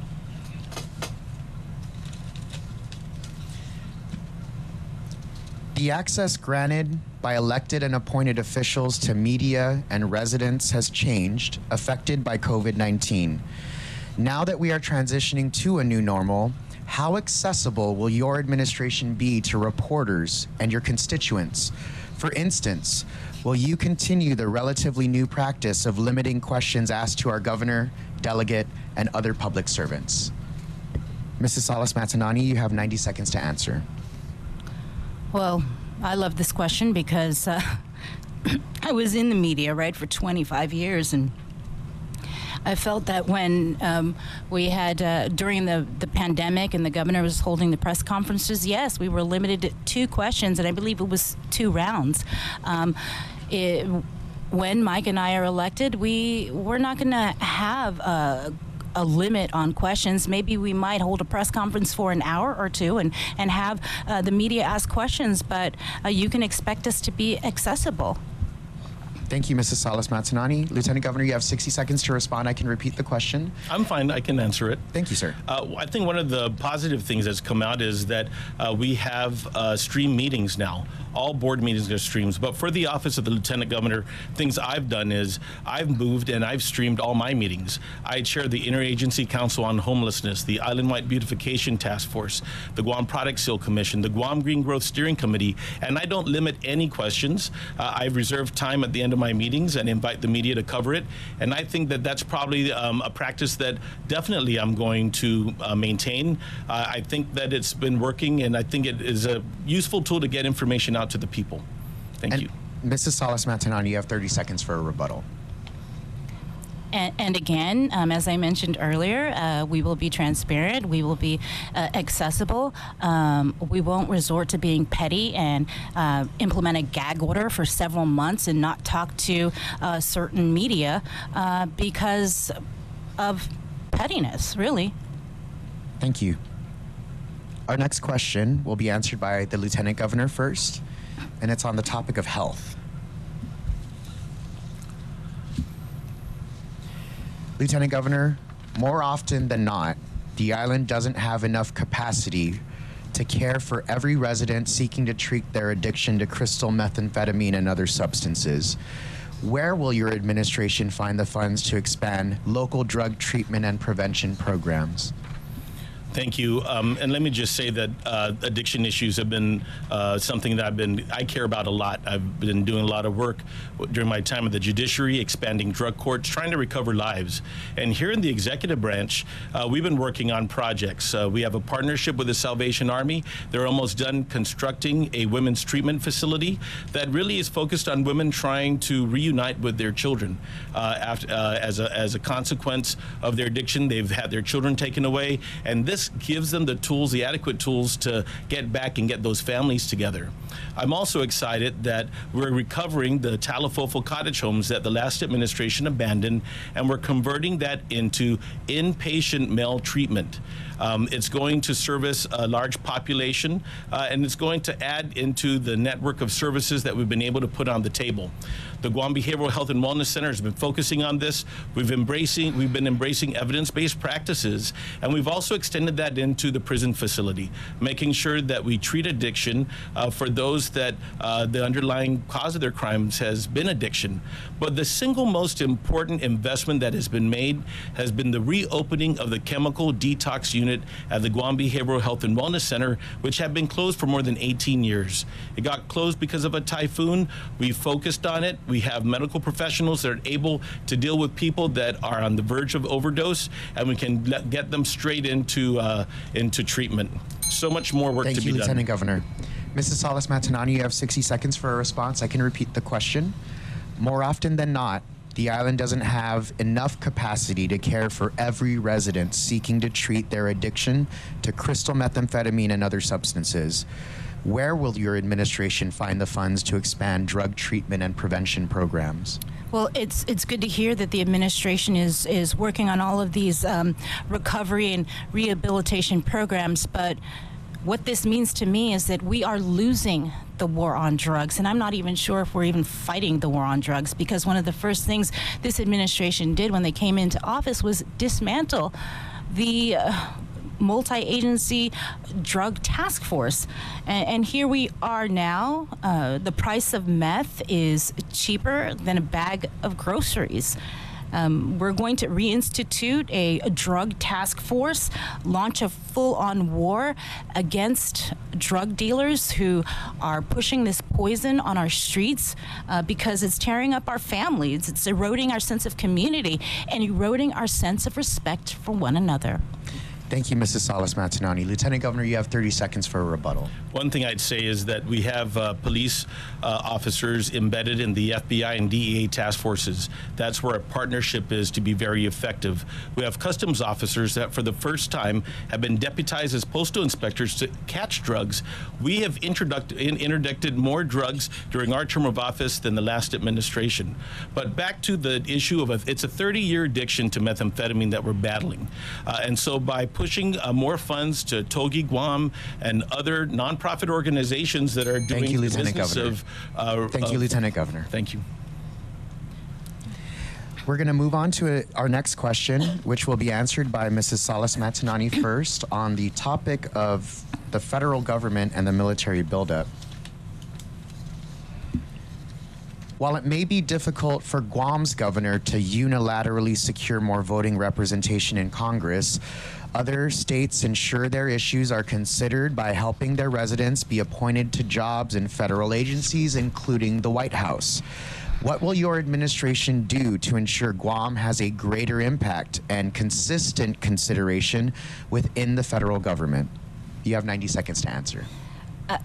The access granted by elected and appointed officials to media and residents has changed, affected by COVID nineteen. Now that we are transitioning to a new normal, how accessible will your administration be to reporters and your constituents? For instance, will you continue the relatively new practice of limiting questions asked to our governor, delegate, and other public servants? Missus Salas-Matanani, you have ninety seconds to answer. Well, I love this question because uh, I was in the media, right, for twenty-five years, and I felt that when um, we had, uh, during the, the pandemic and the governor was holding the press conferences, yes, we were limited to two questions, and I believe it was two rounds. Um, it, when Mike and I are elected, we, we're not going to have a a limit on questions. Maybe we might hold a press conference for an hour or two and, and have uh, the media ask questions, but uh, you can expect us to be accessible. Thank you, Missus Salas-Matanani. Lieutenant Governor, you have sixty seconds to respond. I can repeat the question. I'm fine. I can answer it. Thank you, sir. Uh, I think one of the positive things that's come out is that uh, we have uh, stream meetings now. All board meetings are streams. But for the office of the Lieutenant Governor, things I've done is I've moved and I've streamed all my meetings. I chair the Interagency Council on Homelessness, the Island-Wide Beautification Task Force, the Guam Product Seal Commission, the Guam Green Growth Steering Committee, and I don't limit any questions. Uh, I've reserved time at the end to my meetings and invite the media to cover it. And I think that that's probably um, a practice that definitely I'm going to uh, maintain. Uh, I think that it's been working, and I think it is a useful tool to get information out to the people. Thank and you. Missus Salas-Matanani, you have thirty seconds for a rebuttal. And, and again, um, as I mentioned earlier, uh, we will be transparent. We will be uh, accessible. Um, we won't resort to being petty and uh, implement a gag order for several months and not talk to uh, certain media uh, because of pettiness, really. Thank you. Our next question will be answered by the Lieutenant Governor first, and it's on the topic of health. Lieutenant Governor, more often than not, the island doesn't have enough capacity to care for every resident seeking to treat their addiction to crystal methamphetamine and other substances. Where will your administration find the funds to expand local drug treatment and prevention programs? Thank you. Um, and let me just say that uh, addiction issues have been uh, something that I've been, I care about a lot. I've been doing a lot of work during my time at the judiciary, expanding drug courts, trying to recover lives. And here in the executive branch, uh, we've been working on projects. Uh, we have a partnership with the Salvation Army. They're almost done constructing a women's treatment facility that really is focused on women trying to reunite with their children. Uh, after, uh, as, a, as a consequence of their addiction, they've had their children taken away. And this gives them the tools, the adequate tools to get back and get those families together. I'm also excited that we're recovering the Talafofo cottage homes that the last administration abandoned, and we're converting that into inpatient maltreatment. Um, it's going to service a large population, uh, and it's going to add into the network of services that we've been able to put on the table. The Guam Behavioral Health and Wellness Center has been focusing on this. We've embracing, we've been embracing evidence-based practices, and we've also extended that into the prison facility, making sure that we treat addiction uh, for those that uh, the underlying cause of their crimes has been addiction. But the single most important investment that has been made has been the reopening of the chemical detox unit at the Guam Behavioral Health and Wellness Center, which had been closed for more than eighteen years. It got closed because of a typhoon. We focused on it. We have medical professionals that are able to deal with people that are on the verge of overdose, and we can let, get them straight into uh, into treatment. So much more work Thank to you, be Lieutenant done. Governor. Missus Salas-Matanani, you have sixty seconds for a response. I can repeat the question. More often than not, the island doesn't have enough capacity to care for every resident seeking to treat their addiction to crystal methamphetamine and other substances. Where will your administration find the funds to expand drug treatment and prevention programs? Well, it's it's good to hear that the administration is is working on all of these um, recovery and rehabilitation programs, but what this means to me is that we are losing the war on drugs, and I'm not even sure if we're even fighting the war on drugs, because one of the first things this administration did when they came into office was dismantle the uh, multi-agency drug task force. And, and here we are now. Uh, the price of meth is cheaper than a bag of groceries. Um, we're going to reinstitute a, a drug task force, launch a full-on war against drug dealers who are pushing this poison on our streets uh, because it's tearing up our families. It's eroding our sense of community and eroding our sense of respect for one another. Thank you, Missus Salas-Matanani. Lieutenant Governor, you have thirty seconds for a rebuttal. One thing I'd say is that we have uh, police uh, officers embedded in the F B I and D E A task forces. That's where a partnership is to be very effective. We have customs officers that for the first time have been deputized as postal inspectors to catch drugs. We have introduced, in, interdicted more drugs during our term of office than the last administration. But back to the issue of a, it's a thirty-year addiction to methamphetamine that we're battling. Uh, and so by pushing uh, more funds to Togi Guam and other nonprofit organizations that are doing Thank you, the Lieutenant business Governor. of... Uh, Thank you, of, Lieutenant Governor. Thank you. We're going to move on to a, our next question, which will be answered by Missus Salas-Matanani first on the topic of the federal government and the military buildup. While it may be difficult for Guam's governor to unilaterally secure more voting representation in Congress, other states ensure their issues are considered by helping their residents be appointed to jobs in federal agencies, including the White House. What will your administration do to ensure Guam has a greater impact and consistent consideration within the federal government? You have ninety seconds to answer. Uh,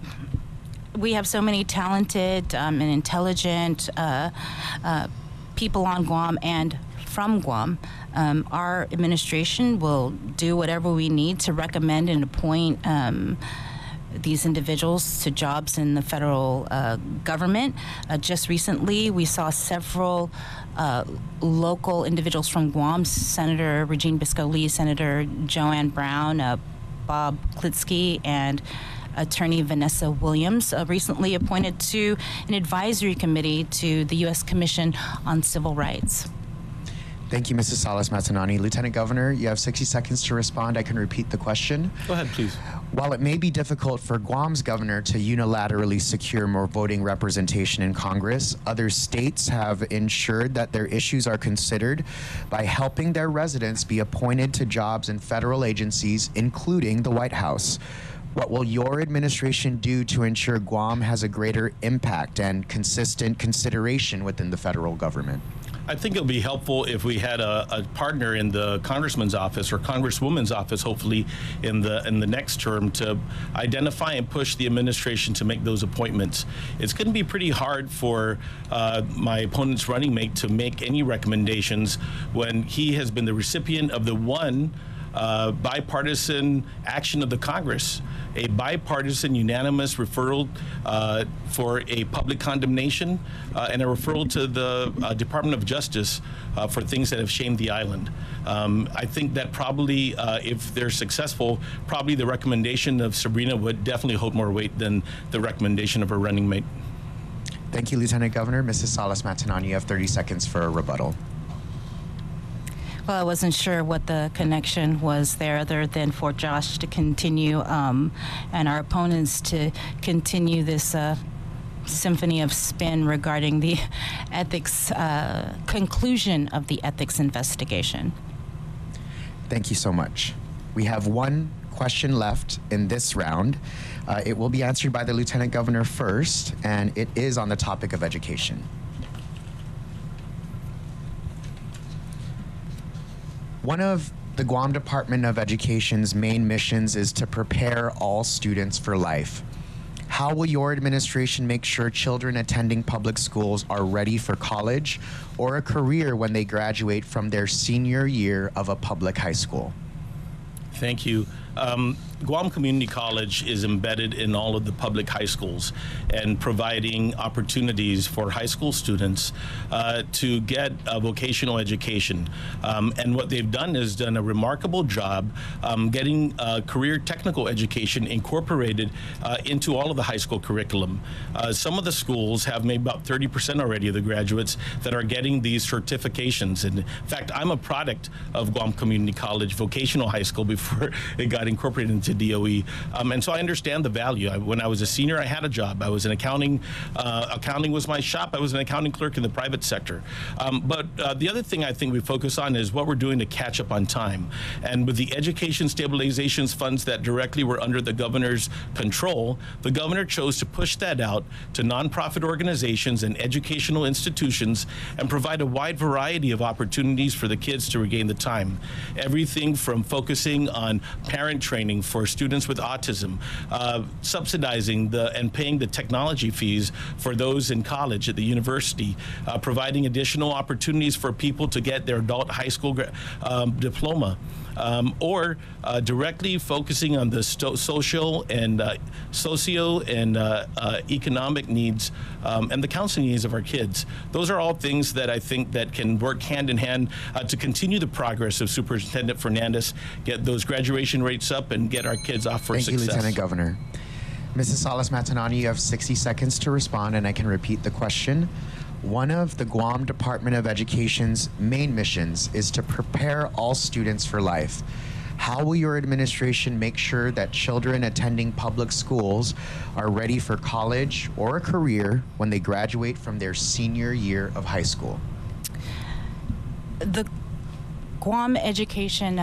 we have so many talented um, and intelligent uh, uh, people on Guam and from Guam. Um, our administration will do whatever we need to recommend and appoint um, these individuals to jobs in the federal uh, government. Uh, just recently, we saw several uh, local individuals from Guam, Senator Regine Bisco-Lee, Senator Joanne Brown, uh, Bob Klitsky, and Attorney Vanessa Williams, uh, recently appointed to an advisory committee to the U S Commission on Civil Rights. Thank you, Missus Salas-Matanani. Lieutenant Governor, you have sixty seconds to respond. I can repeat the question. Go ahead, please. While it may be difficult for Guam's governor to unilaterally secure more voting representation in Congress, other states have ensured that their issues are considered by helping their residents be appointed to jobs in federal agencies, including the White House. What will your administration do to ensure Guam has a greater impact and consistent consideration within the federal government? I think it would be helpful if we had a, a partner in the congressman's office or congresswoman's office, hopefully in the in the next term, to identify and push the administration to make those appointments. It's going to be pretty hard for uh, my opponent's running mate to make any recommendations when he has been the recipient of the one uh, bipartisan action of the Congress, a bipartisan unanimous referral uh, for a public condemnation uh, and a referral to the uh, Department of Justice uh, for things that have shamed the island. Um, I think that probably, uh, if they're successful, probably the recommendation of Sabrina would definitely hold more weight than the recommendation of her running mate. Thank you, Lieutenant Governor. Missus Salas-Matanani, you have thirty seconds for a rebuttal. Well, I wasn't sure what the connection was there other than for Josh to continue um, and our opponents to continue this uh, symphony of spin regarding the ethics, uh, conclusion of the ethics investigation. Thank you so much. We have one question left in this round. Uh, it will be answered by the Lieutenant Governor first, and it is on the topic of education. One of the Guam Department of Education's main missions is to prepare all students for life. How will your administration make sure children attending public schools are ready for college or a career when they graduate from their senior year of a public high school? Thank you. Um, Guam Community College is embedded in all of the public high schools and providing opportunities for high school students uh, to get a vocational education. Um, and what they've done is done a remarkable job um, getting uh, career technical education incorporated uh, into all of the high school curriculum. Uh, some of the schools have maybe about thirty percent already of the graduates that are getting these certifications. And in fact, I'm a product of Guam Community College Vocational High School before it got incorporated into D O E, um, and so I understand the value. I, when I was a senior, I had a job. I was in accounting. Uh, accounting was my shop. I was an accounting clerk in the private sector. Um, but uh, the other thing I think we focus on is what we're doing to catch up on time. And with the education stabilization funds that directly were under the governor's control, the governor chose to push that out to nonprofit organizations and educational institutions and provide a wide variety of opportunities for the kids to regain the time. Everything from focusing on parent training for students with autism, uh, subsidizing the and paying the technology fees for those in college at the university, uh, providing additional opportunities for people to get their adult high school um, diploma, um, or uh, directly focusing on the social and uh, socio and uh, uh, economic needs um, and the counseling needs of our kids. Those are all things that I think that can work hand in hand uh, to continue the progress of Superintendent Fernandez, get those graduation rates up and get our kids off for Thank success. Thank you, Lieutenant Governor. Missus Salas-Matanani, you have sixty seconds to respond, and I can repeat the question. One of the Guam Department of Education's main missions is to prepare all students for life. How will your administration make sure that children attending public schools are ready for college or a career when they graduate from their senior year of high school? The Guam Education uh,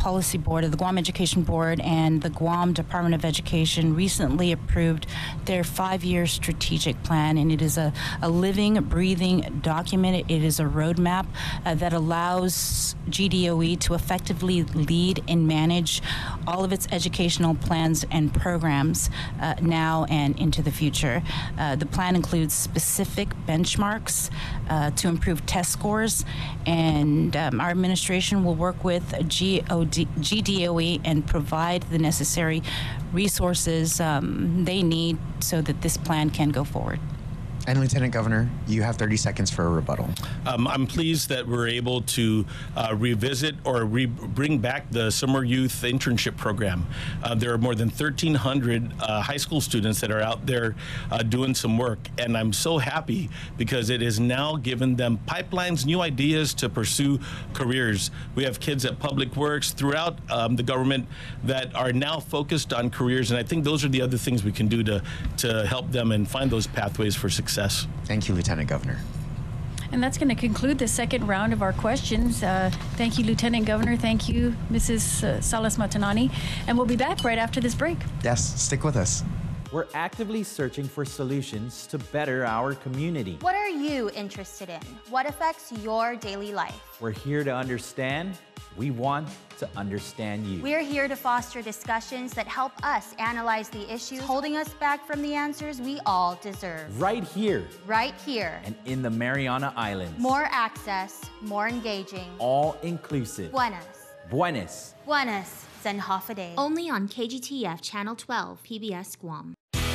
Policy Board, the Guam Education Board, and the Guam Department of Education recently approved their five-year strategic plan, and it is a, a living, breathing document. It is a roadmap uh, that allows G D O E to effectively lead and manage all of its educational plans and programs uh, now and into the future. Uh, the plan includes specific benchmarks uh, to improve test scores, and um, our administration will work with G D O E and provide the necessary resources um, they need so that this plan can go forward. And Lieutenant Governor, you have thirty seconds for a rebuttal. Um, I'm pleased that we're able to uh, revisit or re bring back the Summer Youth Internship Program. Uh, there are more than thirteen hundred uh, high school students that are out there uh, doing some work, and I'm so happy because it has now given them pipelines, new ideas to pursue careers. We have kids at Public Works throughout um, the government that are now focused on careers, and I think those are the other things we can do to, to help them and find those pathways for success. Thank you, Lieutenant Governor. And that's going to conclude the second round of our questions. Uh, thank you, Lieutenant Governor. Thank you, Missus Uh, Salas Matanani. And we'll be back right after this break. Yes, stick with us. We're actively searching for solutions to better our community. What are you interested in? What affects your daily life? We're here to understand. We want to understand you. We're here to foster discussions that help us analyze the issues holding us back from the answers we all deserve. Right here. Right here. And in the Mariana Islands. More access, more engaging. All inclusive. Buenas. Buenas. Buenas. Zen Hafaday. Only on K G T F Channel twelve, P B S Guam.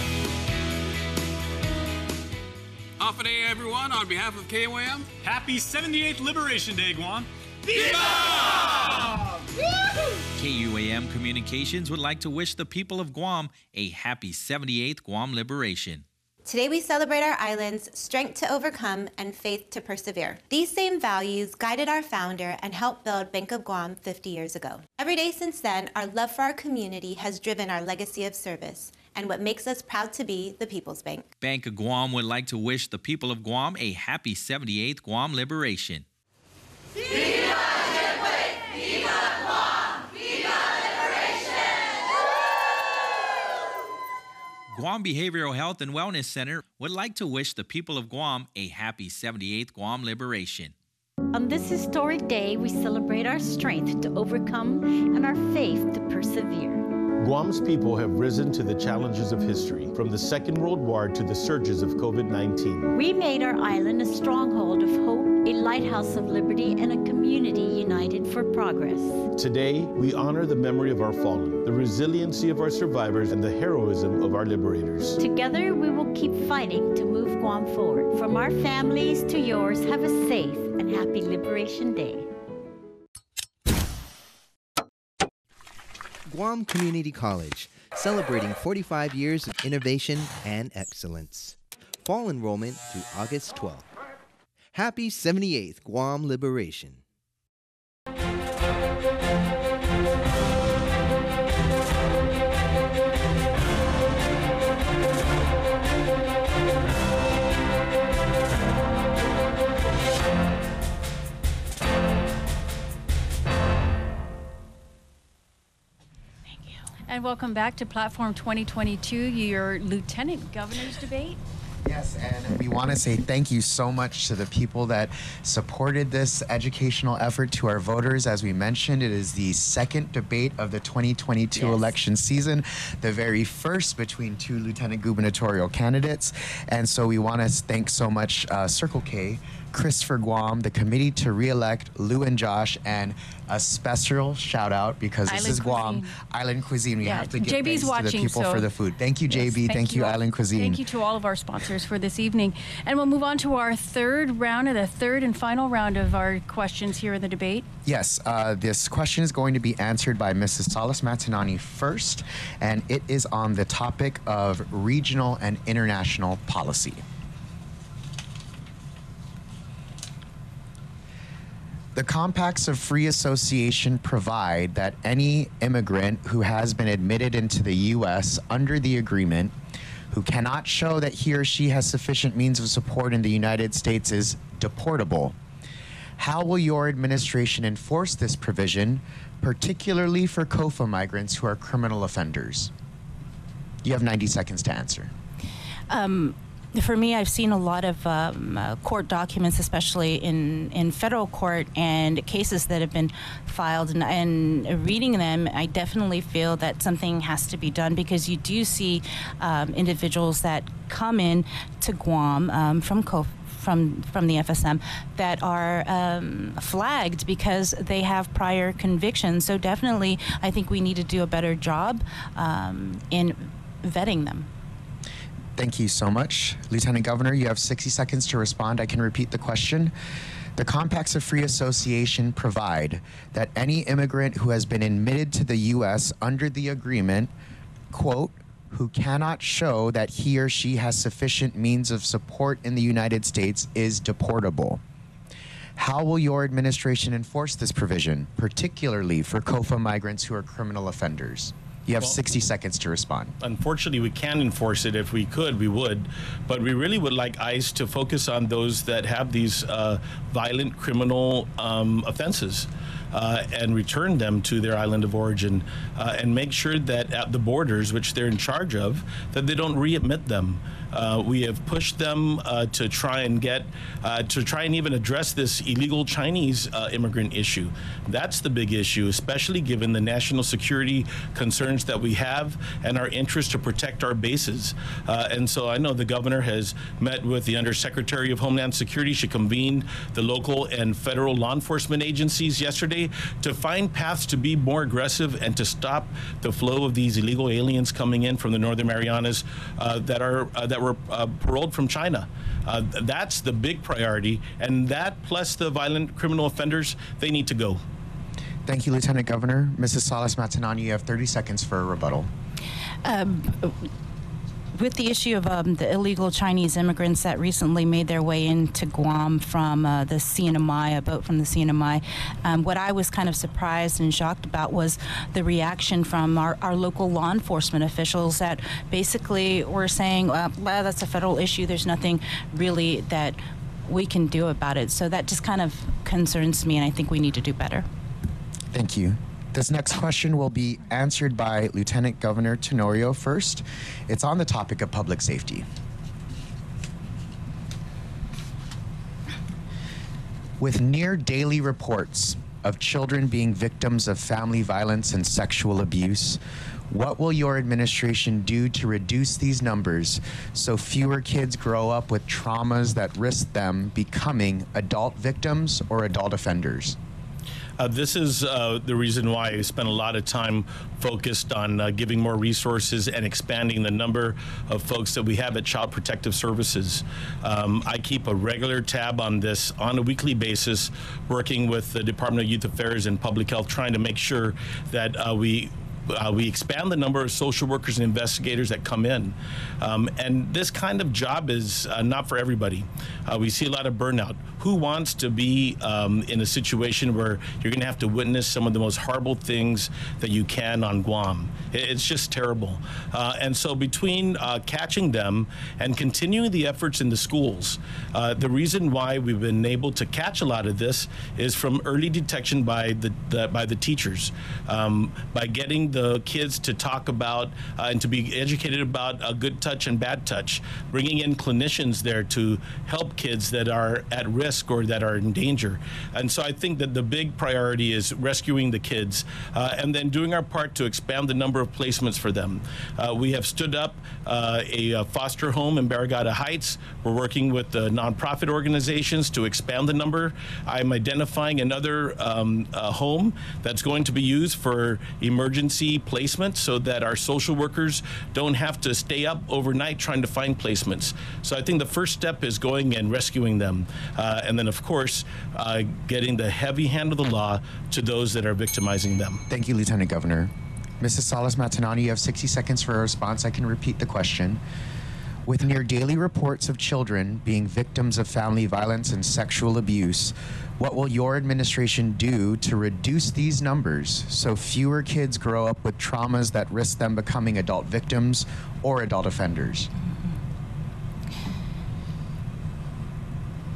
Hafaday, everyone. On behalf of K O M, happy seventy-eighth Liberation Day, Guam. Viva! K U A M Communications would like to wish the people of Guam a happy seventy-eighth Guam Liberation. Today we celebrate our island's strength to overcome and faith to persevere. These same values guided our founder and helped build Bank of Guam fifty years ago. Every day since then, our love for our community has driven our legacy of service and what makes us proud to be the People's Bank. Bank of Guam would like to wish the people of Guam a happy seventy-eighth Guam Liberation. Viva Chipway! Viva Guam! Viva Liberation! Guam Behavioral Health and Wellness Center would like to wish the people of Guam a happy seventy-eighth Guam Liberation. On this historic day, we celebrate our strength to overcome and our faith to persevere. Guam's people have risen to the challenges of history, from the Second World War to the surges of COVID nineteen. We made our island a stronghold of hope, a lighthouse of liberty, and a community united for progress. Today, we honor the memory of our fallen, the resiliency of our survivors, and the heroism of our liberators. Together, we will keep fighting to move Guam forward. From our families to yours, have a safe and happy Liberation Day. Guam Community College, celebrating forty-five years of innovation and excellence. Fall enrollment through August twelfth. Happy seventy-eighth Guam Liberation. And welcome back to Platform twenty twenty-two, your Lieutenant Governor's debate. Yes, and we want to say thank you so much to the people that supported this educational effort, to our voters. As we mentioned, it is the second debate of the twenty twenty-two yes. election season, the very first between two lieutenant gubernatorial candidates. And so we want to thank so much uh, Circle K, Christopher Guam, the committee to re-elect Lou and Josh, and a special shout out because Island this is Guam, Cuisine. Island Cuisine. We Yeah, have to give J B's thanks watching, to the people so for the food. Thank you, yes, J B. Thank, thank you, all, Island Cuisine. Thank you to all of our sponsors for this evening. And we'll move on to our third round, of the third and final round of our questions here in the debate. Yes, uh, this question is going to be answered by Missus Salas Matanani first, and it is on the topic of regional and international policy. The compacts of free association provide that any immigrant who has been admitted into the U S under the agreement, who cannot show that he or she has sufficient means of support in the United States, is deportable. How will your administration enforce this provision particularly for COFA migrants who are criminal offenders? You have ninety seconds to answer. Um, For me, I've seen a lot of um, uh, court documents, especially in, in federal court, and cases that have been filed. And, and reading them, I definitely feel that something has to be done, because you do see um, individuals that come in to Guam um, from COFA. From, from the F S M that are um, flagged because they have prior convictions. So definitely, I think we need to do a better job um, in vetting them. Thank you so much. Lieutenant Governor, you have sixty seconds to respond. I can repeat the question. The Compacts of Free Association provide that any immigrant who has been admitted to the U S under the agreement, quote, who cannot show that he or she has sufficient means of support in the United States is deportable. How will your administration enforce this provision, particularly for COFA migrants who are criminal offenders? You have Well, sixty seconds to respond. Unfortunately, we can't enforce it. If we could, we would. But we really would like ICE to focus on those that have these uh, violent criminal um, offenses. Uh, and return them to their island of origin, uh, and make sure that at the borders, which they're in charge of, that they don't readmit them. Uh, we have pushed them uh, to try and get, uh, to try and even address this illegal Chinese uh, immigrant issue. That's the big issue, especially given the national security concerns that we have and our interest to protect our bases. Uh, and so I know the governor has met with the Undersecretary of Homeland Security. She convened the local and federal law enforcement agencies yesterday to find paths to be more aggressive and to stop the flow of these illegal aliens coming in from the Northern Marianas uh, that are uh, that were uh, paroled from China. Uh, that's the big priority, and that plus the violent criminal offenders, they need to go. Thank you, Lieutenant Governor. Missus Salas-Matanani, you have thirty seconds for a rebuttal. Um, with the issue of um, the illegal Chinese immigrants that recently made their way into Guam from uh, the C N M I, a boat from the C N M I, um, what I was kind of surprised and shocked about was the reaction from our, our local law enforcement officials that basically were saying, well, well, that's a federal issue. There's nothing really that we can do about it. So that just kind of concerns me, and I think we need to do better. Thank you. This next question will be answered by Lieutenant Governor Tenorio first. It's on the topic of public safety. With near daily reports of children being victims of family violence and sexual abuse, what will your administration do to reduce these numbers so fewer kids grow up with traumas that risk them becoming adult victims or adult offenders? Uh, this is uh, the reason why I spent a lot of time focused on uh, giving more resources and expanding the number of folks that we have at Child Protective Services. Um, I keep a regular tab on this on a weekly basis, working with the Department of Youth Affairs and Public Health, trying to make sure that uh, we Uh, we expand the number of social workers and investigators that come in. Um, and this kind of job is uh, not for everybody. Uh, we see a lot of burnout. Who wants to be um, in a situation where you're going to have to witness some of the most horrible things that you can on Guam? It's just terrible. Uh, and so between uh, catching them and continuing the efforts in the schools, uh, the reason why we've been able to catch a lot of this is from early detection by the, the by the teachers, um, by getting the kids to talk about uh, and to be educated about uh, good touch and bad touch, bringing in clinicians there to help kids that are at risk or that are in danger. And so I think that the big priority is rescuing the kids uh, and then doing our part to expand the number of placements for them. Uh, we have stood up uh, a, a foster home in Barrigada Heights. We're working with the nonprofit organizations to expand the number. I'm identifying another um, uh, home that's going to be used for emergency placement so that our social workers don't have to stay up overnight trying to find placements. So I think the first step is going and rescuing them. Uh, and then, of course, uh, getting the heavy hand of the law to those that are victimizing them. Thank you, Lieutenant Governor. Missus Salas-Matanani, you have sixty seconds for a response. I can repeat the question. With near daily reports of children being victims of family violence and sexual abuse, what will your administration do to reduce these numbers so fewer kids grow up with traumas that risk them becoming adult victims or adult offenders?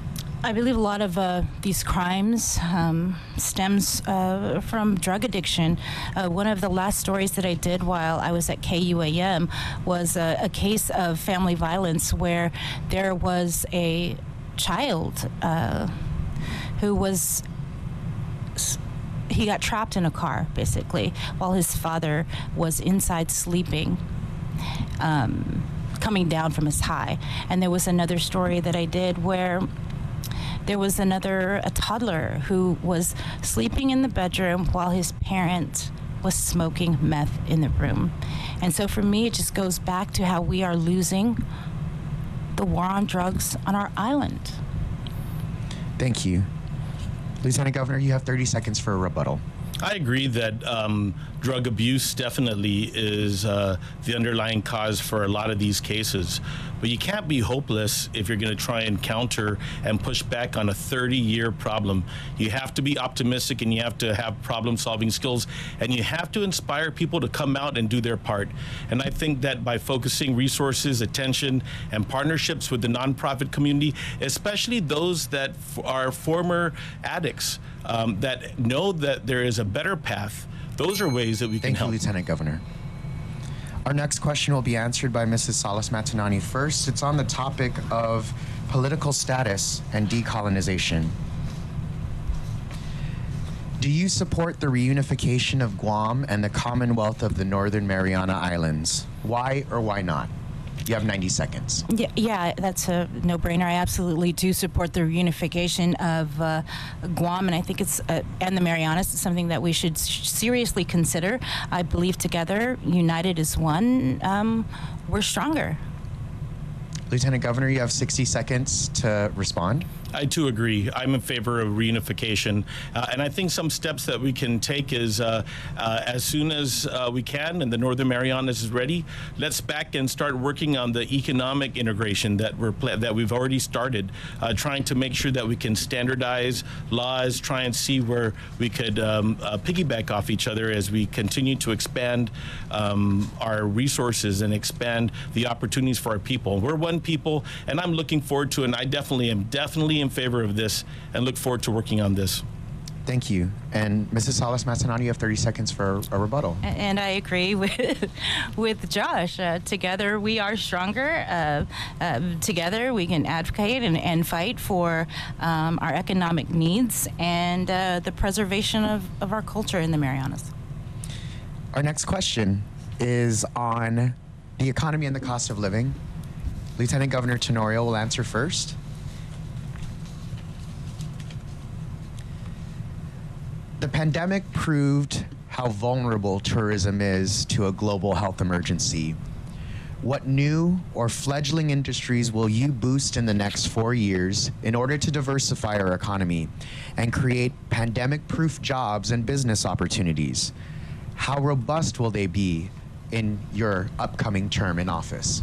I believe a lot of uh, these crimes um, stems uh, from drug addiction. Uh, one of the last stories that I did while I was at K U A M was a, a case of family violence where there was a child uh, who was, he got trapped in a car, basically, while his father was inside sleeping. Um, coming down from his high. And there was another story that I did where there was another, a toddler who was sleeping in the bedroom while his parent was smoking meth in the room. And so for me, it just goes back to how we are losing the war on drugs on our island. Thank you. Lieutenant Governor, you have thirty seconds for a rebuttal. I agree that um, drug abuse definitely is uh, the underlying cause for a lot of these cases. But you can't be hopeless if you're going to try and counter and push back on a thirty-year problem. You have to be optimistic, and you have to have problem-solving skills, and you have to inspire people to come out and do their part. And I think that by focusing resources, attention, and partnerships with the nonprofit community, especially those that f- are former addicts, um, that know that there is a better path, those are ways that we can Thank help. you, Lieutenant Governor. Our next question will be answered by Missus Salas Matanani. First, it's on the topic of political status and decolonization. Do you support the reunification of Guam and the Commonwealth of the Northern Mariana Islands? Why or why not? You have ninety seconds. Yeah, yeah, that's a no-brainer. I absolutely do support the reunification of uh, Guam, and I think it's, uh, and the Marianas, is something that we should seriously consider. I believe together, united as one, um, we're stronger. Lieutenant Governor, you have sixty seconds to respond. I too agree. I'm in favor of reunification. Uh, and I think some steps that we can take is uh, uh, as soon as uh, we can and the Northern Marianas is ready, let's back and start working on the economic integration that we're pla- that we've already started, uh, trying to make sure that we can standardize laws, try and see where we could um, uh, piggyback off each other as we continue to expand um, our resources and expand the opportunities for our people. We're one people, and I'm looking forward to it, and I definitely am definitely in favor of this and look forward to working on this. Thank you. And Missus Salas Matanani, you have thirty seconds for a rebuttal. And I agree with with Josh. Uh, together we are stronger. Uh, uh, together we can advocate and, and fight for um, our economic needs and uh, the preservation of, of our culture in the Marianas. Our next question is on the economy and the cost of living. Lieutenant Governor Tenorio will answer first. The pandemic proved how vulnerable tourism is to a global health emergency. What new or fledgling industries will you boost in the next four years in order to diversify our economy and create pandemic-proof jobs and business opportunities? How robust will they be in your upcoming term in office?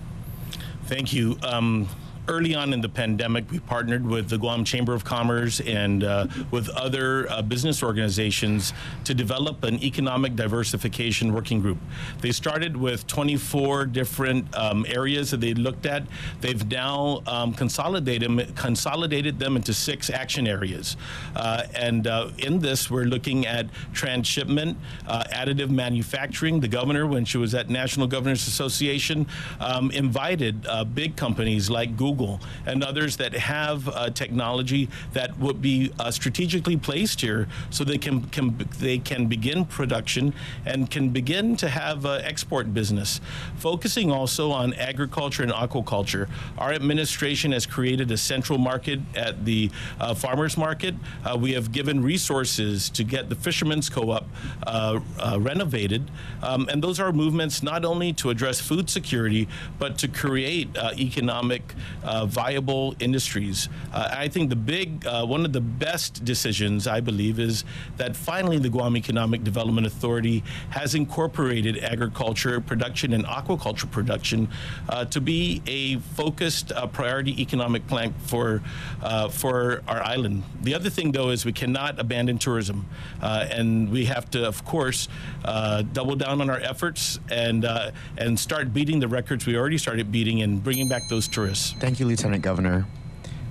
Thank you. Um, Early on in the pandemic, we partnered with the Guam Chamber of Commerce and uh, with other uh, business organizations to develop an economic diversification working group. They started with twenty-four different um, areas that they looked at. They've now um, consolidated, consolidated them into six action areas. Uh, and uh, in this, we're looking at transshipment, uh, additive manufacturing. The governor, when she was at National Governors Association, um, invited uh, big companies like Google and others that have uh, technology that would be uh, strategically placed here so they can, can they can begin production and can begin to have uh, export business. Focusing also on agriculture and aquaculture. Our administration has created a central market at the uh, farmers market. Uh, we have given resources to get the Fishermen's Co-op uh, uh, renovated. Um, and those are movements not only to address food security, but to create uh, economic Uh, viable industries. Uh, I think the big, uh, one of the best decisions, I believe, is that finally the Guam Economic Development Authority has incorporated agriculture production and aquaculture production uh, to be a focused uh, priority economic plan for uh, for our island. The other thing, though, is we cannot abandon tourism, uh, and we have to, of course, uh, double down on our efforts and uh, and start beating the records we already started beating and bringing back those tourists. Thank you, Lieutenant Governor.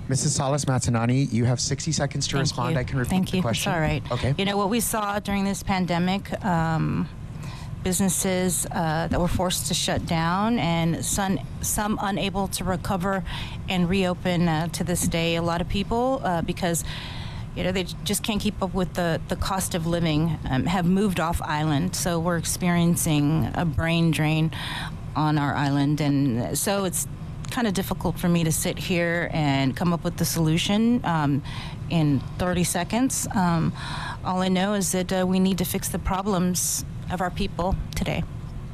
Missus Salas-Matanani, you have sixty seconds to Thank respond. you. I can repeat Thank the you. question. It's all right. Okay. You know, what we saw during this pandemic, um, businesses uh, that were forced to shut down and some, some unable to recover and reopen uh, to this day. A lot of people, uh, because you know, they just can't keep up with the, the cost of living, um, have moved off island. So we're experiencing a brain drain on our island. And so it's kind of difficult for me to sit here and come up with the solution um, in thirty seconds. Um, all I know is that uh, we need to fix the problems of our people today.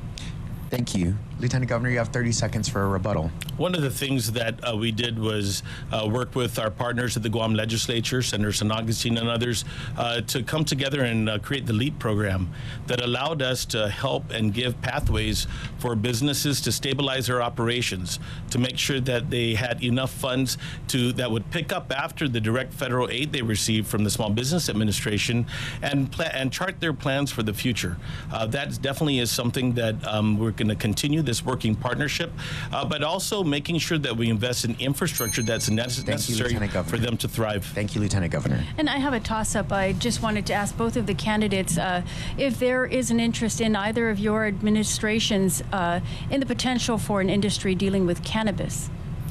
Thank you. Lieutenant Governor, you have thirty seconds for a rebuttal. One of the things that uh, we did was uh, work with our partners at the Guam Legislature, Senator San Agustin and others, uh, to come together and uh, create the LEAP program that allowed us to help and give pathways for businesses to stabilize their operations, to make sure that they had enough funds to that would pick up after the direct federal aid they received from the Small Business Administration and, pla and chart their plans for the future. Uh, that definitely is something that um, we're going to continue this working partnership, uh, but also making sure that we invest in infrastructure that's nece necessary you, for them to thrive. Thank you, Lieutenant Governor. And I have a toss-up. I just wanted to ask both of the candidates uh, if there is an interest in either of your administrations uh, in the potential for an industry dealing with cannabis.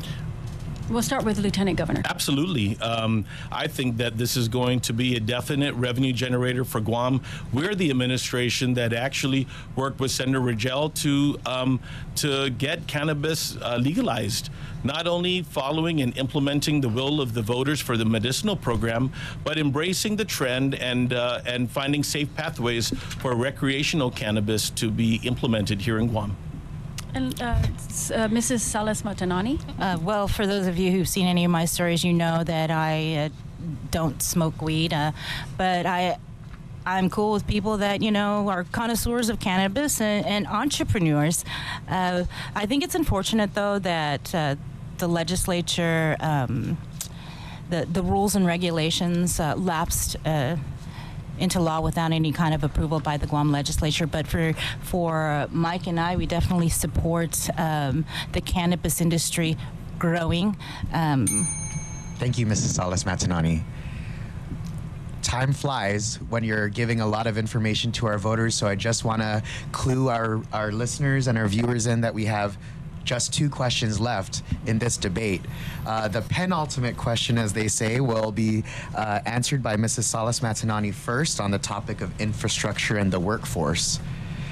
We'll start with Lieutenant Governor. Absolutely. Um, I think that this is going to be a definite revenue generator for Guam. We're the administration that actually worked with Senator Rigel to um, to get cannabis uh, legalized, not only following and implementing the will of the voters for the medicinal program, but embracing the trend and uh, and finding safe pathways for recreational cannabis to be implemented here in Guam. And uh, uh, Missus Salas-Matanani? Uh, well, for those of you who've seen any of my stories, you know that I uh, don't smoke weed, uh, but I, I'm cool with people that, you know, are connoisseurs of cannabis and, and entrepreneurs. Uh, I think it's unfortunate, though, that uh, the legislature, um, the, the rules and regulations uh, lapsed uh, into law without any kind of approval by the Guam legislature. But for for Mike and I, we definitely support um, the cannabis industry growing. Um, Thank you, Missus Salas-Matanani. Time flies when you're giving a lot of information to our voters, so I just want to clue our, our listeners and our viewers in that we have just two questions left in this debate. Uh, the penultimate question, as they say, will be uh, answered by Missus Salas-Matanani first on the topic of infrastructure and the workforce.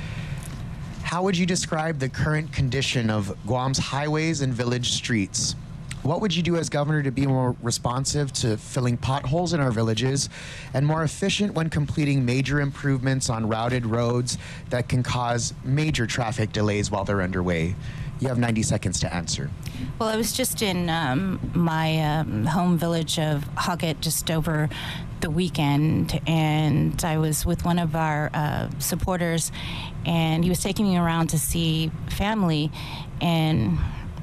How would you describe the current condition of Guam's highways and village streets? What would you do as governor to be more responsive to filling potholes in our villages and more efficient when completing major improvements on routed roads that can cause major traffic delays while they're underway? You have ninety seconds to answer. Well, I was just in um, my um, home village of Huggett just over the weekend, and I was with one of our uh, supporters, and he was taking me around to see family, and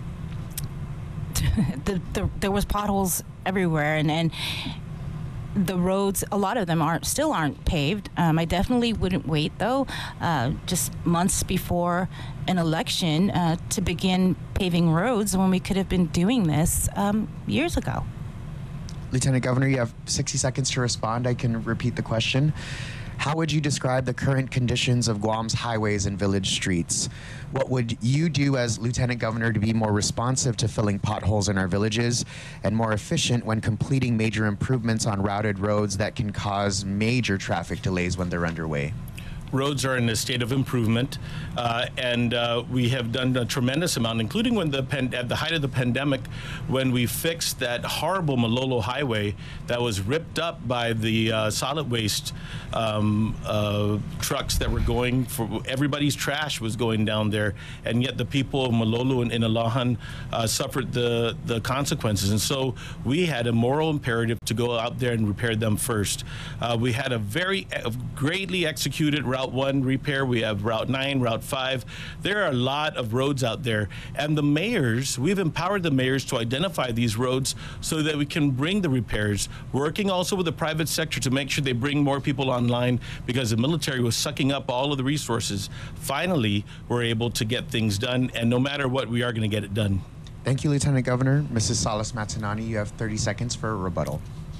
the, the, there was potholes everywhere, and, and the roads, a lot of them aren't still aren't paved. Um, I definitely wouldn't wait, though, uh, just months before an election uh, to begin paving roads when we could have been doing this um, years ago. Lieutenant Governor, you have sixty seconds to respond. I can repeat the question. How would you describe the current conditions of Guam's highways and village streets? What would you do as Lieutenant Governor to be more responsive to filling potholes in our villages and more efficient when completing major improvements on routed roads that can cause major traffic delays when they're underway? Roads are in a state of improvement, uh, and uh, we have done a tremendous amount, including when the pan at the height of the pandemic, when we fixed that horrible Malolo highway that was ripped up by the uh, solid waste um, uh, trucks that were going for everybody's trash was going down there, and yet the people of Malolo and Inalahan uh, suffered the the consequences. And so we had a moral imperative to go out there and repair them first. Uh, we had a very uh, greatly executed route one repair. We have Route nine, Route five. There are a lot of roads out there. And the mayors, we've empowered the mayors to identify these roads so that we can bring the repairs, working also with the private sector to make sure they bring more people online because the military was sucking up all of the resources. Finally, we're able to get things done. And no matter what, we are going to get it done. Thank you, Lieutenant Governor. Missus Salas Matanani, you have thirty seconds for a rebuttal.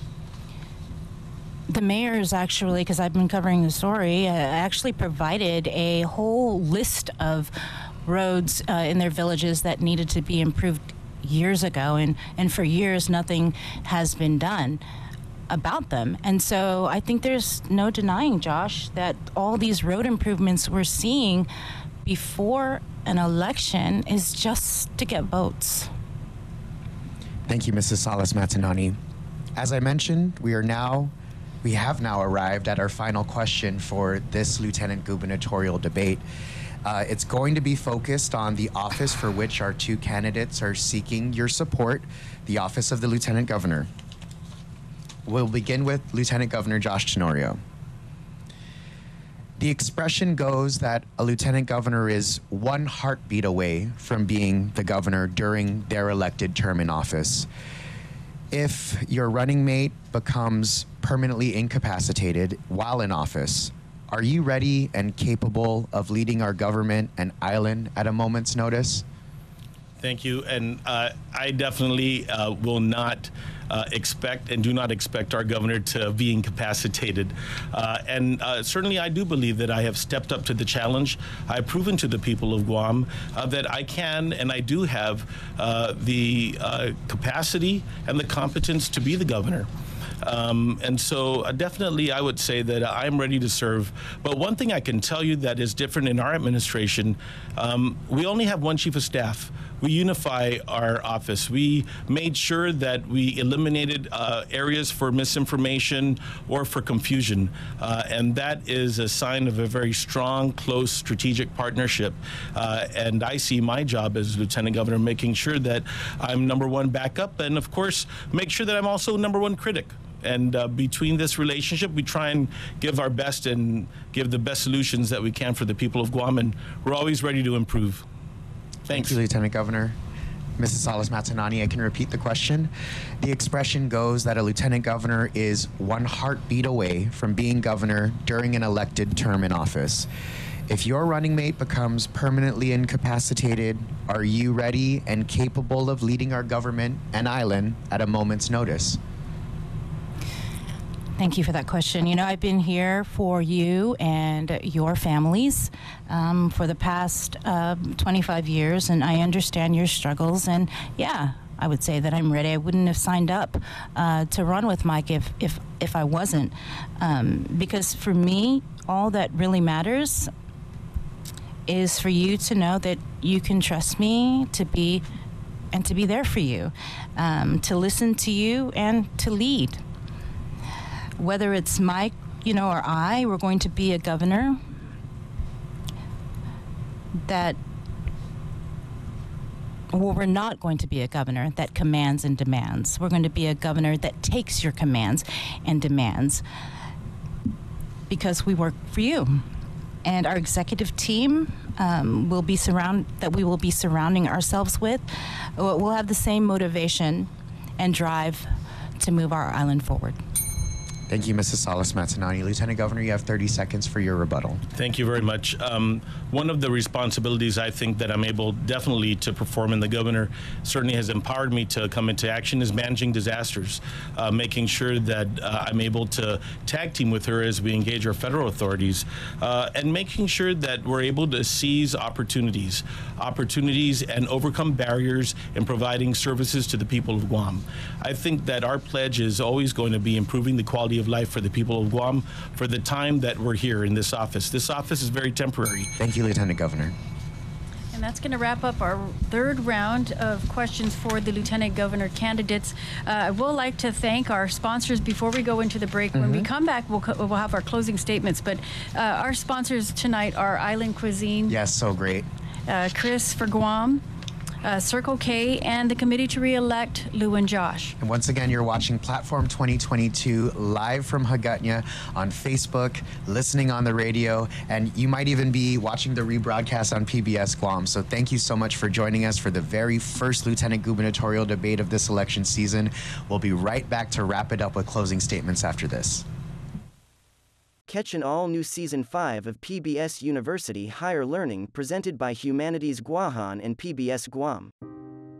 The mayors actually, because I've been covering the story, uh, actually provided a whole list of roads uh, in their villages that needed to be improved years ago, and, and for years nothing has been done about them. And so I think there's no denying, Josh, that all these road improvements we're seeing before an election is just to get votes. Thank you, Missus Salas Matanani. As I mentioned, we are now, we have now arrived at our final question for this lieutenant gubernatorial debate. Uh, it's going to be focused on the office for which our two candidates are seeking your support, the office of the Lieutenant Governor. We'll begin with Lieutenant Governor Josh Tenorio. The expression goes that a lieutenant governor is one heartbeat away from being the governor during their elected term in office. If your running mate becomes permanently incapacitated while in office, are you ready and capable of leading our government and island at a moment's notice? Thank you. And uh, I definitely uh, will not uh, expect and do not expect our governor to be incapacitated. Uh, and uh, certainly I do believe that I have stepped up to the challenge. I've proven to the people of Guam uh, that I can and I do have uh, the uh, capacity and the competence to be the governor. Um, and so uh, definitely I would say that I'm ready to serve. But one thing I can tell you that is different in our administration, um, we only have one chief of staff. We unify our office. We made sure that we eliminated uh, areas for misinformation or for confusion. Uh, and that is a sign of a very strong, close, strategic partnership. Uh, and I see my job as Lieutenant Governor making sure that I'm number one backup and, of course, make sure that I'm also number one critic. And uh, between this relationship, we try and give our best and give the best solutions that we can for the people of Guam. And we're always ready to improve. Thanks. Thank you, Lieutenant Governor. Missus Salas Matanani, I can repeat the question. The expression goes that a lieutenant governor is one heartbeat away from being governor during an elected term in office. If your running mate becomes permanently incapacitated, are you ready and capable of leading our government and island at a moment's notice? Thank you for that question. You know, I've been here for you and your families um, for the past uh, twenty-five years, and I understand your struggles. And yeah, I would say that I'm ready. I wouldn't have signed up uh, to run with Mike if if if I wasn't, um, because for me, all that really matters is for you to know that you can trust me to be and to be there for you, um, to listen to you and to lead. Whether it's Mike, you know, or I, we're going to be a governor that, well, we're not going to be a governor that commands and demands. We're going to be a governor that takes your commands and demands because we work for you. And our executive team um, will be surround that we will be surrounding ourselves with will have the same motivation and drive to move our island forward. Thank you, Missus Salas Matanani. Lieutenant Governor, you have thirty seconds for your rebuttal. Thank you very much. Um, one of the responsibilities I think that I'm able definitely to perform, and the governor certainly has empowered me to come into action, is managing disasters, uh, making sure that uh, I'm able to tag team with her as we engage our federal authorities, uh, and making sure that we're able to seize opportunities, opportunities and overcome barriers in providing services to the people of Guam. I think that our pledge is always going to be improving the quality of life for the people of Guam for the time that we're here in this office. This office is very temporary. Thank you, Lieutenant Governor. And that's going to wrap up our third round of questions for the Lieutenant Governor candidates. Uh, I would like to thank our sponsors before we go into the break. Mm-hmm. When we come back, we'll, co- we'll have our closing statements. But uh, our sponsors tonight are Island Cuisine. Yes, so great. Uh, Chris for Guam. Uh, Circle K, and the committee to re-elect Lou and Josh. And once again, you're watching Platform twenty twenty-two live from Hagåtña on Facebook, listening on the radio, and you might even be watching the rebroadcast on P B S Guam. So thank you so much for joining us for the very first Lieutenant Gubernatorial debate of this election season. We'll be right back to wrap it up with closing statements after this. Catch an all-new Season five of P B S University Higher Learning presented by Humanities Guahan and P B S Guam.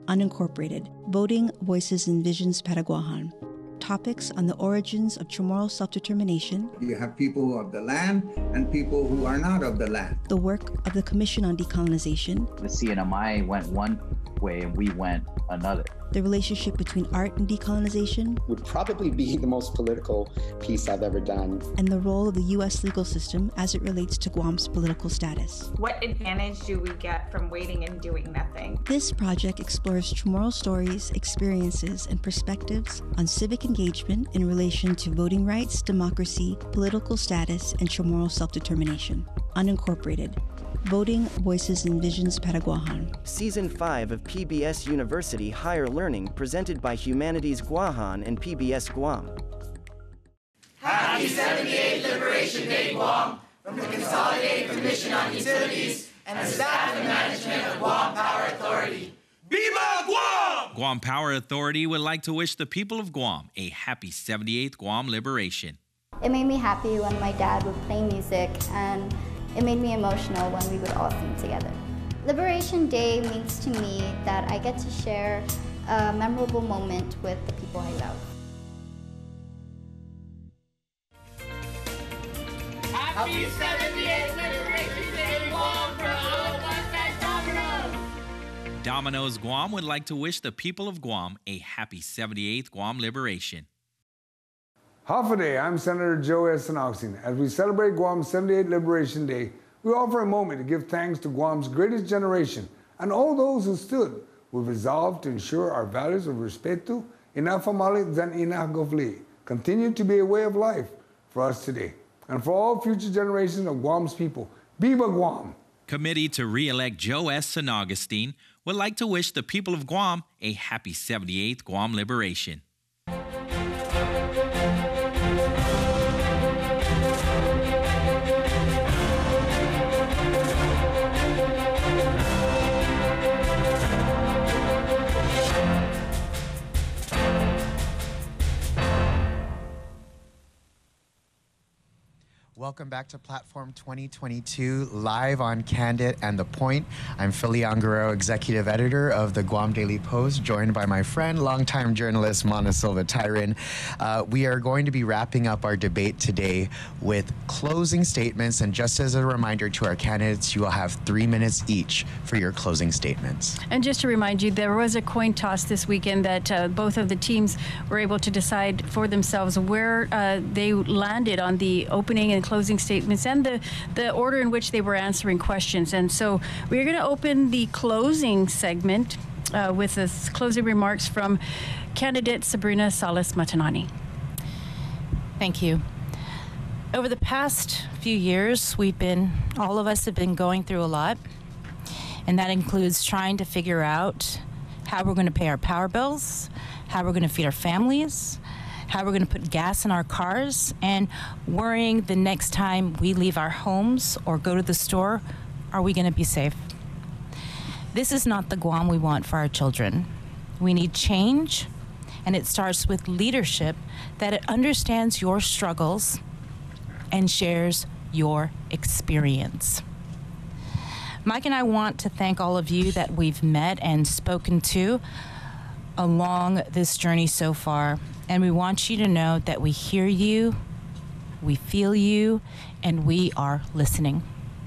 Unincorporated, Voting Voices and Visions Paraguayan. Topics on the origins of Chamorro self-determination. You have people of the land and people who are not of the land. The work of the Commission on Decolonization. The C N M I went one way and we went another. The relationship between art and decolonization. Would probably be the most political piece I've ever done. And the role of the U S legal system as it relates to Guam's political status. What advantage do we get from waiting and doing nothing? This project explores Chamorro stories, experiences, and perspectives on civic engagement in relation to voting rights, democracy, political status, and Chamorro self-determination. Unincorporated. Voting Voices and Visions Paraguayan. Season five of P B S University Higher Learning, presented by Humanities Guahan and P B S Guam. Happy seventy-eighth Liberation Day, Guam, from the Consolidated Commission on Utilities and the staff and management of Guam Power Authority. Viva Guam! Guam Power Authority would like to wish the people of Guam a happy seventy-eighth Guam Liberation. It made me happy when my dad would play music, and it made me emotional when we would all sing together. Liberation Day means to me that I get to share a memorable moment with the people I love. Happy seventy-eighth Liberation Day, Guam, from all of us at Domino's! Domino's Guam would like to wish the people of Guam a happy seventy-eighth Guam Liberation. Hafaday, I'm Senator Joe S. Sanoxine. As we celebrate Guam's seventy-eighth Liberation Day, we offer a moment to give thanks to Guam's greatest generation and all those who stood with resolve to ensure our values of respeto, inafamali, and inagofli continue to be a way of life for us today and for all future generations of Guam's people. Viva Guam! Committee to re-elect Joe S. San Augustine would like to wish the people of Guam a happy seventy-eighth Guam Liberation. Welcome back to Platform twenty twenty-two, live on Candid and The Point. I'm Filian Guerrero, Executive Editor of the Guam Daily Post, joined by my friend, longtime journalist, Mana Silva Tyron. Uh, we are going to be wrapping up our debate today with closing statements, and just as a reminder to our candidates, you will have three minutes each for your closing statements. And just to remind you, there was a coin toss this weekend that uh, both of the teams were able to decide for themselves where uh, they landed on the opening and closing statements and the, the order in which they were answering questions. And so we're going to open the closing segment uh, with the closing remarks from candidate Sabrina Salas Matanani. Thank you. Over the past few years, we've been, all of us have been going through a lot, and that includes trying to figure out how we're going to pay our power bills, how we're going to feed our families, how we're going to put gas in our cars, and worrying the next time we leave our homes or go to the store, are we going to be safe? This is not the Guam we want for our children. We need change, and it starts with leadership that understands your struggles and shares your experience. Mike and I want to thank all of you that we've met and spoken to along this journey so far. And we want you to know that we hear you, we feel you, and we are listening.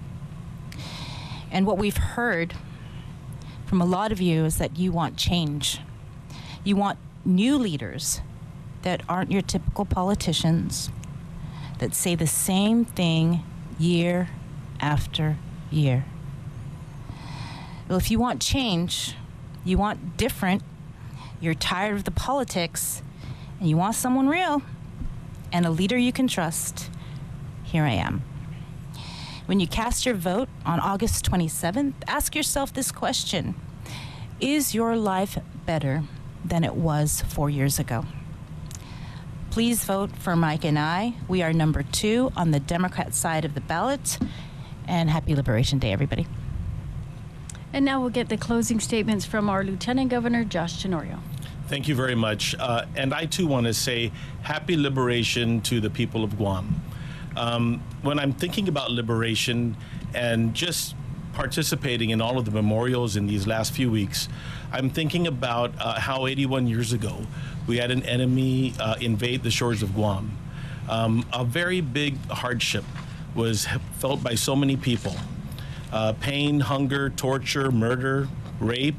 And what we've heard from a lot of you is that you want change. You want new leaders that aren't your typical politicians, that say the same thing year after year. Well, if you want change, you want different, you're tired of the politics, and you want someone real and a leader you can trust, here I am. When you cast your vote on August twenty-seventh, ask yourself this question: is your life better than it was four years ago? Please vote for Mike and I. We are number two on the Democrat side of the ballot. And happy Liberation Day, everybody. And now we'll get the closing statements from our Lieutenant Governor, Josh Tenorio. Thank you very much. Uh, and I too want to say happy liberation to the people of Guam. Um, when I'm thinking about liberation and just participating in all of the memorials in these last few weeks, I'm thinking about uh, how eighty-one years ago we had an enemy uh, invade the shores of Guam. Um, a very big hardship was felt by so many people. Uh, pain, hunger, torture, murder, rape,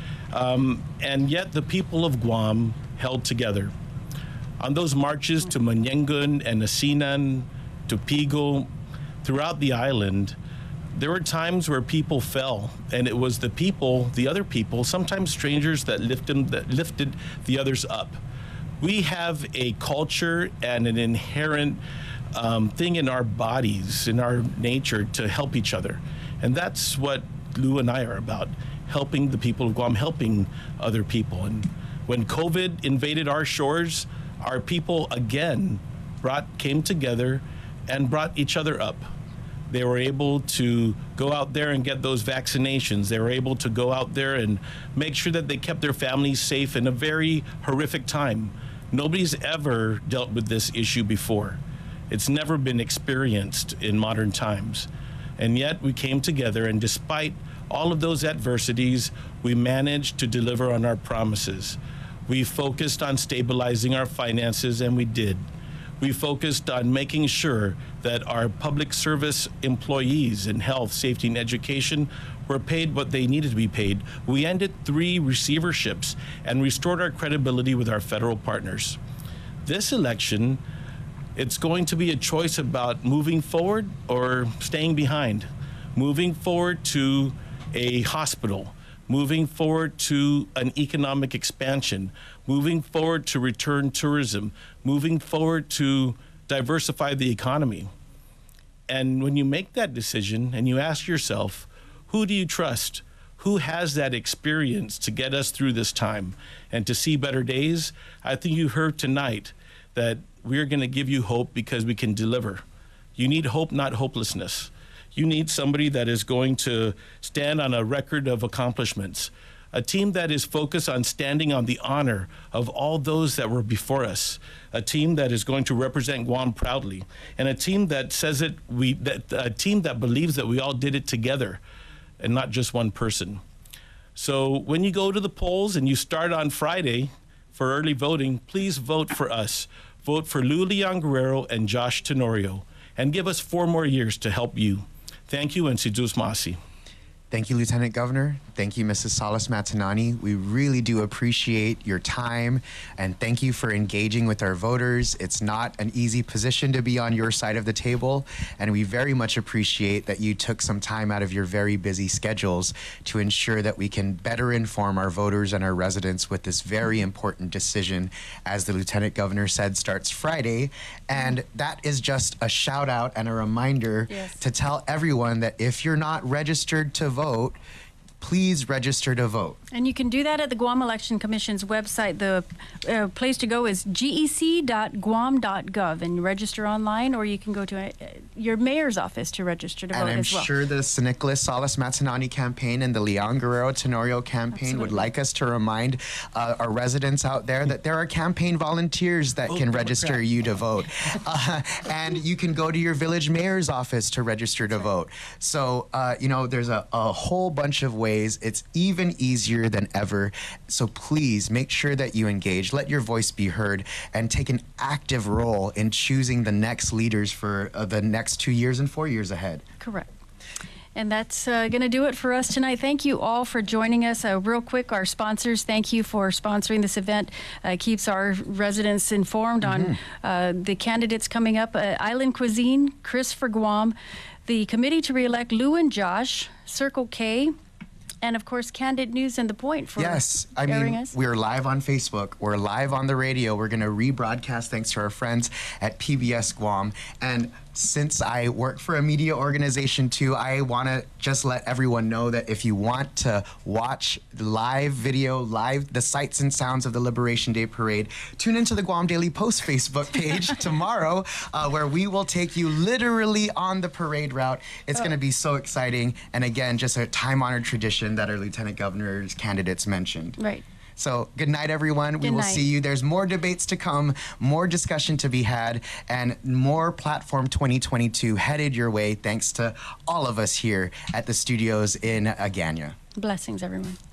um, and yet the people of Guam held together. On those marches to Manyengun and Asinan, to Pigo, throughout the island, there were times where people fell, and it was the people, the other people, sometimes strangers, that lifted, that lifted the others up. We have a culture and an inherent um, thing in our bodies, in our nature, to help each other. And that's what Lou and I are about, helping the people of Guam, helping other people. And when COVID invaded our shores, our people again brought, came together and brought each other up. They were able to go out there and get those vaccinations. They were able to go out there and make sure that they kept their families safe in a very horrific time. Nobody's ever dealt with this issue before. It's never been experienced in modern times. And yet we came together, and despite all of those adversities, we managed to deliver on our promises. We focused on stabilizing our finances, and we did. We focused on making sure that our public service employees in health, safety, and education were paid what they needed to be paid. We ended three receiverships and restored our credibility with our federal partners. This election, it's going to be a choice about moving forward or staying behind. Moving forward to a hospital, moving forward to an economic expansion, moving forward to return tourism, moving forward to diversify the economy. And when you make that decision and you ask yourself, who do you trust? Who has that experience to get us through this time and to see better days? I think you heard tonight that we're going to give you hope because we can deliver. You need hope, not hopelessness. You need somebody that is going to stand on a record of accomplishments, a team that is focused on standing on the honor of all those that were before us, a team that is going to represent Guam proudly, and a team that says it, we, that, a team that believes that we all did it together and not just one person. So when you go to the polls and you start on Friday for early voting, please vote for us. Vote for Lou Leon Guerrero and Josh Tenorio, and give us four more years to help you. Thank you, and Sidus Masi. Thank you, Lieutenant Governor. Thank you, Missus Salas Matanani. We really do appreciate your time, and thank you for engaging with our voters. It's not an easy position to be on your side of the table, and we very much appreciate that you took some time out of your very busy schedules to ensure that we can better inform our voters and our residents with this very important decision. As the Lieutenant Governor said, starts Friday, and that is just a shout out and a reminder yes. to tell everyone that if you're not registered to vote, please register to vote. And you can do that at the Guam Election Commission's website. The uh, place to go is G E C dot guam dot gov and register online, or you can go to uh, your mayor's office to register to vote as well. And I'm sure the San Nicolas Salas Matanani campaign and the Leon Guerrero Tenorio campaign Absolutely. would like us to remind uh, our residents out there that there are campaign volunteers that oh, can register crap. you to vote. Uh, and you can go to your village mayor's office to register to vote. So, uh, you know, there's a, a whole bunch of ways. It's even easier than ever. So please make sure that you engage, let your voice be heard, and take an active role in choosing the next leaders for uh, the next two years and four years ahead. Correct. And that's uh, going to do it for us tonight. Thank you all for joining us. Uh, real quick, our sponsors, thank you for sponsoring this event. Uh, keeps our residents informed mm-hmm. on uh, the candidates coming up. Uh, Island Cuisine, Chris for Guam, the committee to re-elect Lou and Josh, Circle K, and of course, Candid News and The Point for yes, I airing mean, us. We're live on Facebook. We're live on the radio. We're going to rebroadcast thanks to our friends at P B S Guam. And since I work for a media organization too, I want to just let everyone know that if you want to watch live video, live the sights and sounds of the Liberation Day Parade, tune into the Guam Daily Post Facebook page tomorrow, uh, where we will take you literally on the parade route. It's oh. going to be so exciting. And again, just a time-honored tradition that our Lieutenant Governor's candidates mentioned. Right. So good night, everyone. Good we will night. see you. There's more debates to come, more discussion to be had, and more Platform twenty twenty-two headed your way thanks to all of us here at the studios in Agana. Blessings, everyone.